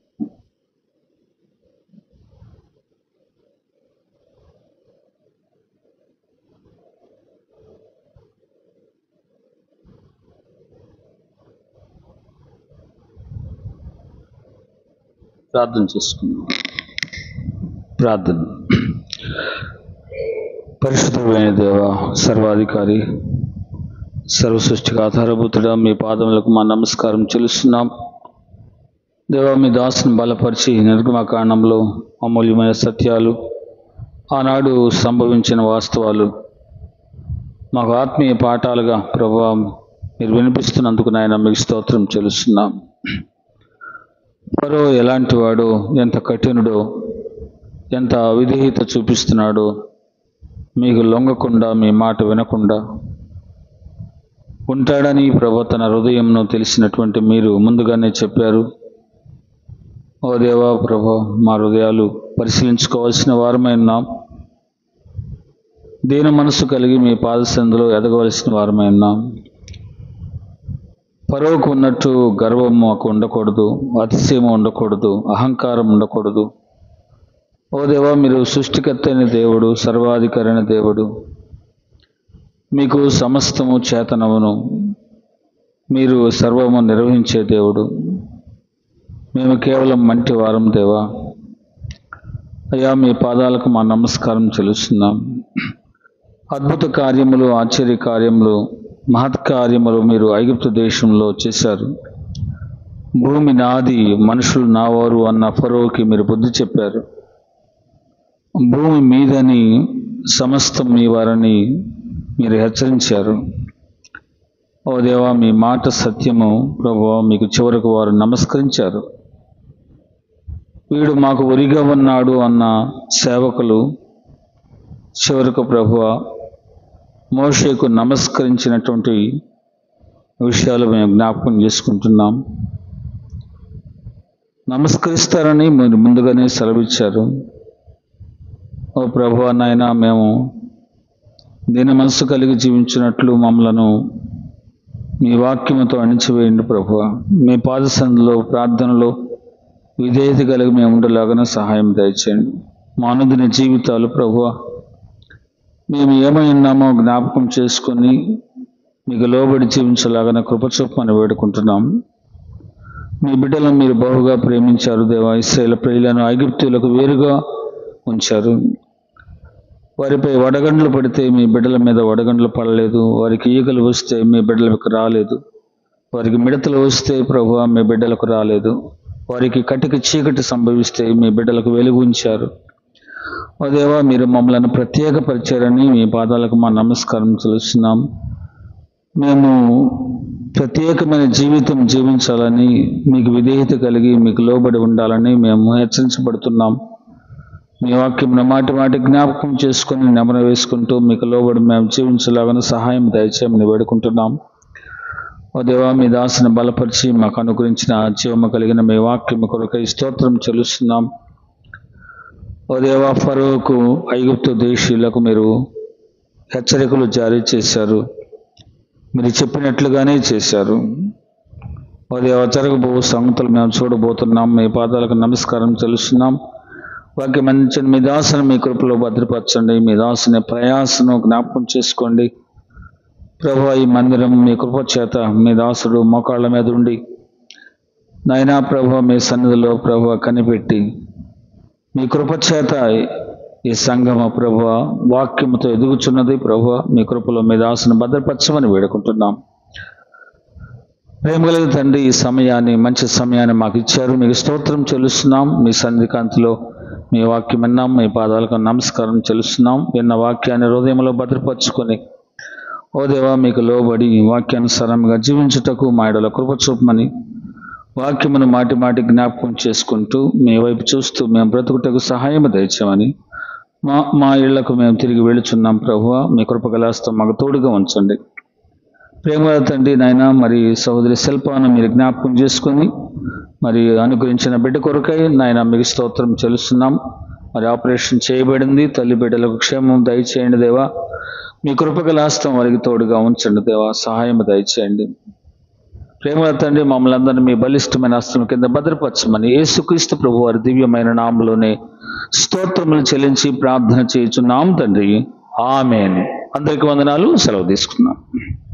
ప్రార్థన చేసుకుందాం. ప్రార్థన. పరిశుద్ధమైన దేవ, సర్వాధికారి, సర్వసృష్టికి ఆధారభూతుడా మీ పాదములకు మా నమస్కారం చెల్లిస్తున్నాం. దేవా, మీ దాసుని బలపరిచి నిర్గమకాండంలో అమూల్యమైన సత్యాలు, ఆనాడు సంభవించిన వాస్తవాలు మాకు ఆత్మీయ పాఠాలుగా ప్రభువా మీరు వినిపిస్తున్నందుకు నాయన మీకు స్తోత్రం చెల్లిస్తున్నాం. ఫరో ఎలాంటి వాడో, ఎంత కఠినుడో, ఎంత అవిధేయత చూపిస్తున్నాడో, మీకు లొంగకుండా మీ మాట వినకుండా ఉంటాడని ప్రభు తన హృదయంను తెలిసినటువంటి మీరు ముందుగానే చెప్పారు. ఓ దేవా ప్రభు, మా హృదయాలు పరిశీలించుకోవాల్సిన వారమై ఉన్నాం. దీన మనసు కలిగి మీ పాదసందులో ఎదగవలసిన వారమై ఉన్నాం. ఫరోకు ఉన్నట్టు గర్వం మాకు ఉండకూడదు, అతిశయం ఉండకూడదు, అహంకారం ఉండకూడదు. ఓ దేవా, మీరు సృష్టికర్త అయిన దేవుడు, సర్వాధికారి అయిన దేవుడు, మీకు సమస్తము చేతనమును, మీరు సర్వము నిర్వహించే దేవుడు. మేము కేవలం మంటి వారం దేవా. అయ్యా, మీ పాదాలకు మా నమస్కారం చెల్లిస్తున్నాం. అద్భుత కార్యములు, ఆశ్చర్య కార్యములు, మహత్కార్యములు మీరు ఐగుప్తు దేశంలో చేశారు. భూమి నాది, మనుషులు నావారు అన్న ఫరోకి మీరు బుద్ధి చెప్పారు. భూమి మీదని, సమస్తం మీ వారని మీరు హెచ్చరించారు. ఓ దేవా, మీ మాట సత్యము ప్రభువా. మీకు చివరకు వారు నమస్కరించారు. వీడు మాకు ఒరిగా ఉన్నాడు అన్న సేవకులు చివరకు ప్రభువా మోషేకు నమస్కరించినటువంటి విషయాలు మేము జ్ఞాపకం చేసుకుంటున్నాం. నమస్కరిస్తారని మీరు ముందుగానే సెలవిచ్చారు. ఓ ప్రభువా నాయన, మేము దీని మనసు కలిగి జీవించినట్లు మమ్మలను మీ వాక్యముతో అణిచివేయండి ప్రభువా. మీ పాదసందులో ప్రార్థనలో విధేయత కలిగి మేము ఉండలాగానే సహాయం దయచేయండి. మా అనుదిన జీవితాలు ప్రభువా మేము ఏమై ఉన్నామో జ్ఞాపకం చేసుకొని మీకు లోబడి జీవించలాగానే కృపచూపమని వేడుకుంటున్నాం. మీ బిడ్డలను మీరు బహుగా ప్రేమించారు దేవా. ఇశ్రాయేలు ప్రజలను ఐగుప్తీయులకు వేరుగా ఉంచారు. వారిపై వడగండ్లు పడితే మీ బిడ్డల మీద వడగండ్లు పడలేదు. వారికి ఈగలు వస్తే మీ బిడ్డలకు రాలేదు. వారికి మిడతలు వస్తే ప్రభువా మీ బిడ్డలకు రాలేదు. వారికి కటిక చీకటి సంభవిస్తే మీ బిడ్డలకు వెలుగు ఉంచారు. ఓ దేవా, మీరు మమ్మల్ని ప్రత్యేకపరిచారని మీ పాదాలకు మా నమస్కారం తెలుస్తున్నాం. మేము ప్రత్యేకమైన జీవితం జీవించాలని, మీకు విధేయత కలిగి మీకు లోబడి ఉండాలని మేము హెచ్చరించబడుతున్నాం. మీ వాక్యం మాటి మాటి జ్ఞాపకం చేసుకొని నెమరు వేసుకుంటూ మీకు లోబడి మేము జీవించలాగానే సహాయం దయచేయమని వేడుకుంటున్నాం. ఓ దేవా, మీ దాసుని బలపరిచి మాకు అనుగ్రహించిన జీవము కలిగిన మీ వాక్యం కొరకై స్తోత్రం చెల్లిస్తున్నాం. ఓ దేవా, ఫరోకు ఐగుప్తు దేశీయులకు మీరు హెచ్చరికలు జారీ చేశారు. మీరు చెప్పినట్లుగానే చేశారు. ఓ దేవా, జరగబో సంగతులు మేము చూడబోతున్నాం. మీ పాదాలకు నమస్కారం చెల్లిస్తున్నాం. వాక్యం మంచి మీ దాసుని మీ కృపలో భద్రపరచండి. మీ దాసుని ప్రయాసను జ్ఞాపకం చేసుకోండి ప్రభువా. ఈ మందిరం మీ కృప చేత మీ దాసుడు మోకాళ్ళ మీద ఉండి నాయనా ప్రభువా మీ సన్నిధిలో ప్రభువా కనిపెట్టి మీ కృప చేత ఈ సంఘము ప్రభువా వాక్యముతో ఎదుగుచున్నది. ప్రభువా మీ కృపలో మీ దాసుని భద్రపరచమని వేడుకుంటున్నాం. ప్రేమ కలిగిన తండ్రి, ఈ సమయాన్ని, మంచి సమయాన్ని మాకు ఇచ్చారు. మీకు స్తోత్రం చెల్లిస్తున్నాం. మీ సన్నిధి కాంతిలో మీ వాక్యం విన్నాం. మీ పాదాలకు నమస్కారం చెల్లిస్తున్నాం. విన్న వాక్యాన్ని హృదయంలో భద్రపరుచుకొని ఓ దేవా మీకు లోబడి వాక్యానుసారంగా జీవించుటకు మా యెడల కృప చూపమని, వాక్యమును మాటి మాటి జ్ఞాపకం చేసుకుంటూ మీ వైపు చూస్తూ మేము బ్రతుకుటకు సహాయం దయచేయమని మా ఇళ్లకు మేము తిరిగి వెళుచున్నాం. ప్రభువా మీ కృపగలాస్తం మాకు తోడుగా ఉంచండి. ప్రేమ తండ్రి నాయన, మరి సహోదరి శిల్పాను మీరు జ్ఞాపకం చేసుకొని మరి అనుగ్రహించిన బిడ్డ కొరకై నాయన మీకు స్తోత్రం చెల్లిస్తున్నాం. మరి ఆపరేషన్ చేయబడింది. తల్లి బిడ్డలకు క్షేమం దయచేయండి దేవా. మీ కృపగలాస్తం వారికి తోడుగా ఉంచండి దేవా. సహాయం దయచేయండి. ప్రేమ తండ్రి, మమ్మల్ని అందరినీ మీ బలిష్టమైన హస్తం కింద భద్రపరచమని యేసుక్రీస్తు ప్రభు వారి దివ్యమైన నామములోనే స్తోత్రములు చెల్లించి ప్రార్థన చేయుచున్నాం తండ్రి. ఆమేన్. అందరికీ వందనాలు. సెలవు తీసుకున్నాం.